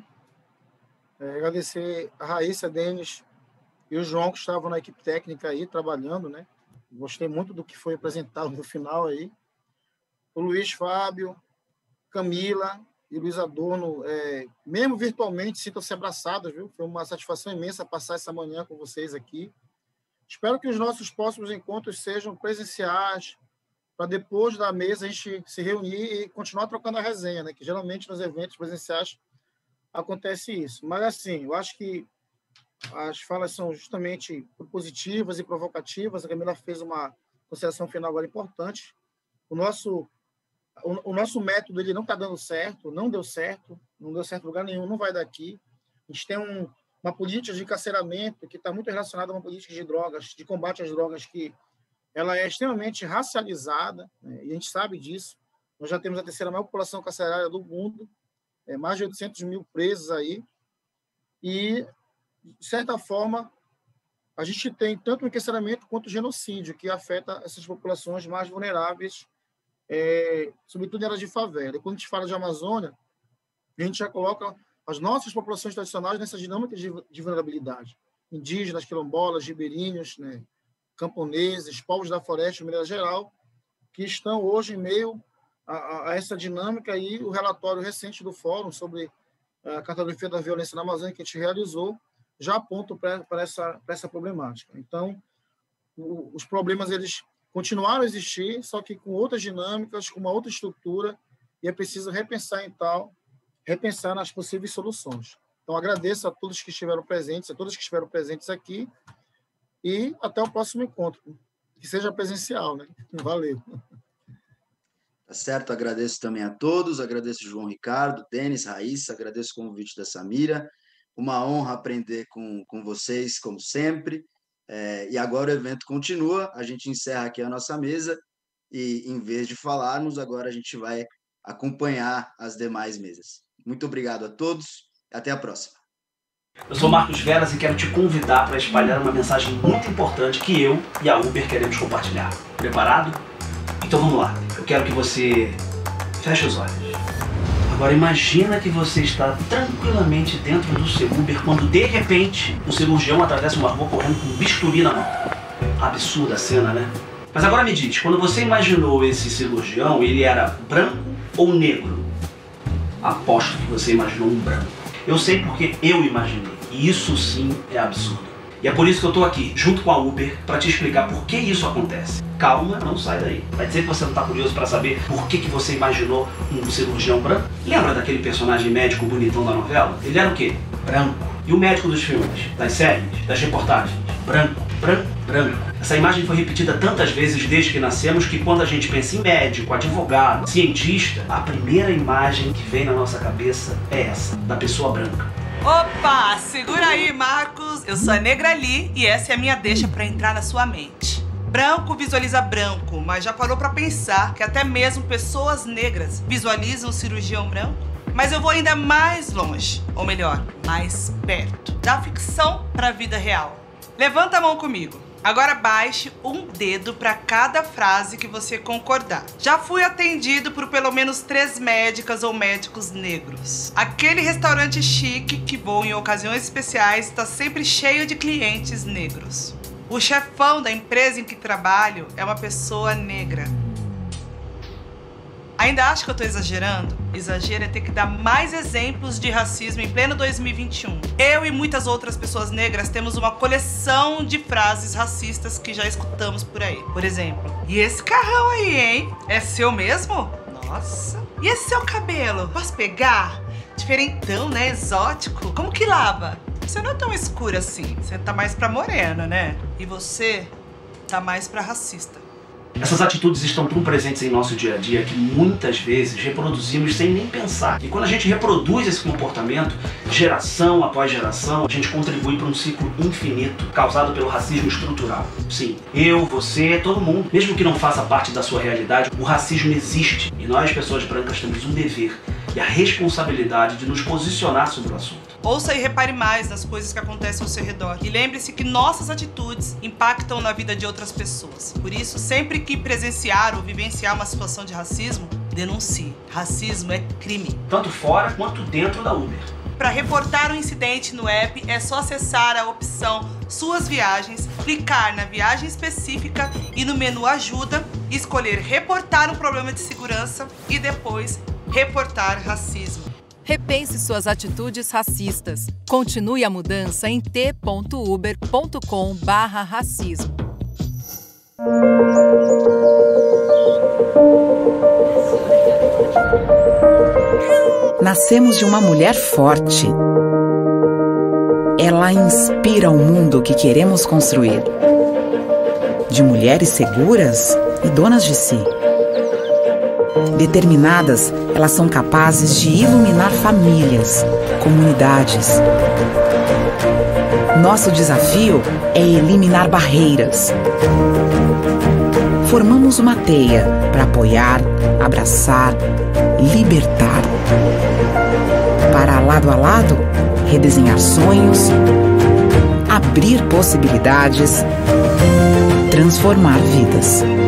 E: agradecer a Raíssa, Denis e o João, que estavam na equipe técnica aí, trabalhando, né? Gostei muito do que foi apresentado no final aí. O Luiz Fábio, Camila e Luiz Adorno, mesmo virtualmente, sintam-se abraçados, viu? Foi uma satisfação imensa passar essa manhã com vocês aqui. Espero que os nossos próximos encontros sejam presenciais, para depois da mesa a gente se reunir e continuar trocando a resenha, né? Que geralmente nos eventos presenciais acontece isso. Mas, assim, eu acho que as falas são justamente positivas e provocativas. A Camila fez uma consideração final agora importante. O nosso método ele não está dando certo, não deu certo em lugar nenhum, não vai daqui. A gente tem uma política de encarceramento que está muito relacionada a uma política de drogas, de combate às drogas, que ela é extremamente racializada, né? E a gente sabe disso. Nós já temos a terceira maior população carcerária do mundo, mais de 800 mil presos aí, e, de certa forma, a gente tem tanto o encarceramento quanto o genocídio, que afeta essas populações mais vulneráveis, sobretudo em áreas de favela. E quando a gente fala de Amazônia, a gente já coloca as nossas populações tradicionais nessa dinâmica de vulnerabilidade. Indígenas, quilombolas, ribeirinhos, né, camponeses, povos da floresta, de maneira geral, que estão hoje em meio a essa dinâmica. E o relatório recente do Fórum sobre a cartografia da violência na Amazônia, que a gente realizou, já aponta para essa problemática. Então, os problemas eles continuaram a existir, só que com outras dinâmicas, com uma outra estrutura, e é preciso repensar nas possíveis soluções. Então, agradeço a todos que estiveram presentes, a todas que estiveram presentes aqui, e até o próximo encontro, que seja presencial, né? Valeu.
B: Tá certo, agradeço também a todos, agradeço João Ricardo, Denis, Raíssa, agradeço o convite da Samira, uma honra aprender com vocês, como sempre, e agora o evento continua, a gente encerra aqui a nossa mesa, e em vez de falarmos, agora a gente vai acompanhar as demais mesas. Muito obrigado a todos, até a próxima.
H: Eu sou Marcos Veras e quero te convidar para espalhar uma mensagem muito importante que eu e a Uber queremos compartilhar. Preparado? Então vamos lá. Eu quero que você feche os olhos. Agora imagina que você está tranquilamente dentro do seu Uber quando de repente um cirurgião atravessa uma rua correndo com um bisturi na mão. Absurda a cena, né? Mas agora me diz, quando você imaginou esse cirurgião, ele era branco ou negro? Aposto que você imaginou um branco. Eu sei porque eu imaginei, e isso sim é absurdo. E é por isso que eu estou aqui, junto com a Uber, para te explicar por que isso acontece. Calma, não sai daí. Vai dizer que você não está curioso para saber por que você imaginou um cirurgião branco? Lembra daquele personagem médico bonitão da novela? Ele era o quê? Branco. E o médico dos filmes, das séries, das reportagens? Branco, branco, branco. Essa imagem foi repetida tantas vezes desde que nascemos que quando a gente pensa em médico, advogado, cientista, a primeira imagem que vem na nossa cabeça é essa, da pessoa branca.
I: Opa, segura aí, Marcos. Eu sou a Negra Ali e essa é a minha deixa para entrar na sua mente. Branco visualiza branco, mas já parou para pensar que até mesmo pessoas negras visualizam o cirurgião branco? Mas eu vou ainda mais longe, ou melhor, mais perto, da ficção para a vida real. Levanta a mão comigo. Agora baixe um dedo para cada frase que você concordar. Já fui atendido por pelo menos 3 médicas ou médicos negros. Aquele restaurante chique que vou em ocasiões especiais está sempre cheio de clientes negros. O chefão da empresa em que trabalho é uma pessoa negra. Ainda acho que eu tô exagerando? Exagero é ter que dar mais exemplos de racismo em pleno 2021. Eu e muitas outras pessoas negras temos uma coleção de frases racistas que já escutamos por aí. Por exemplo, e esse carrão aí, hein? É seu mesmo? Nossa. E esse seu cabelo? Posso pegar? Diferentão, né? Exótico. Como que lava? Você não é tão escura assim. Você tá mais pra morena, né? E você tá mais pra racista.
H: Essas atitudes estão tão presentes em nosso dia a dia que muitas vezes reproduzimos sem nem pensar. E quando a gente reproduz esse comportamento, geração após geração, a gente contribui para um ciclo infinito causado pelo racismo estrutural. Sim, eu, você, todo mundo, mesmo que não faça parte da sua realidade, o racismo existe. E nós, pessoas brancas, temos um dever e a responsabilidade de nos posicionar sobre o assunto.
I: Ouça e repare mais nas coisas que acontecem ao seu redor. E lembre-se que nossas atitudes impactam na vida de outras pessoas. Por isso, sempre que presenciar ou vivenciar uma situação de racismo, denuncie. Racismo é crime.
H: Tanto fora quanto dentro da Uber.
I: Para reportar um incidente no app, é só acessar a opção Suas Viagens, clicar na viagem específica e no menu Ajuda, escolher Reportar um problema de segurança e depois Reportar racismo.
J: Repense suas atitudes racistas. Continue a mudança em t.uber.com/racismo.
A: Nascemos de uma mulher forte. Ela inspira o mundo que queremos construir. De mulheres seguras e donas de si. Determinadas, elas são capazes de iluminar famílias, comunidades. Nosso desafio é eliminar barreiras. Formamos uma teia para apoiar, abraçar, libertar. Para lado a lado, redesenhar sonhos, abrir possibilidades, transformar vidas.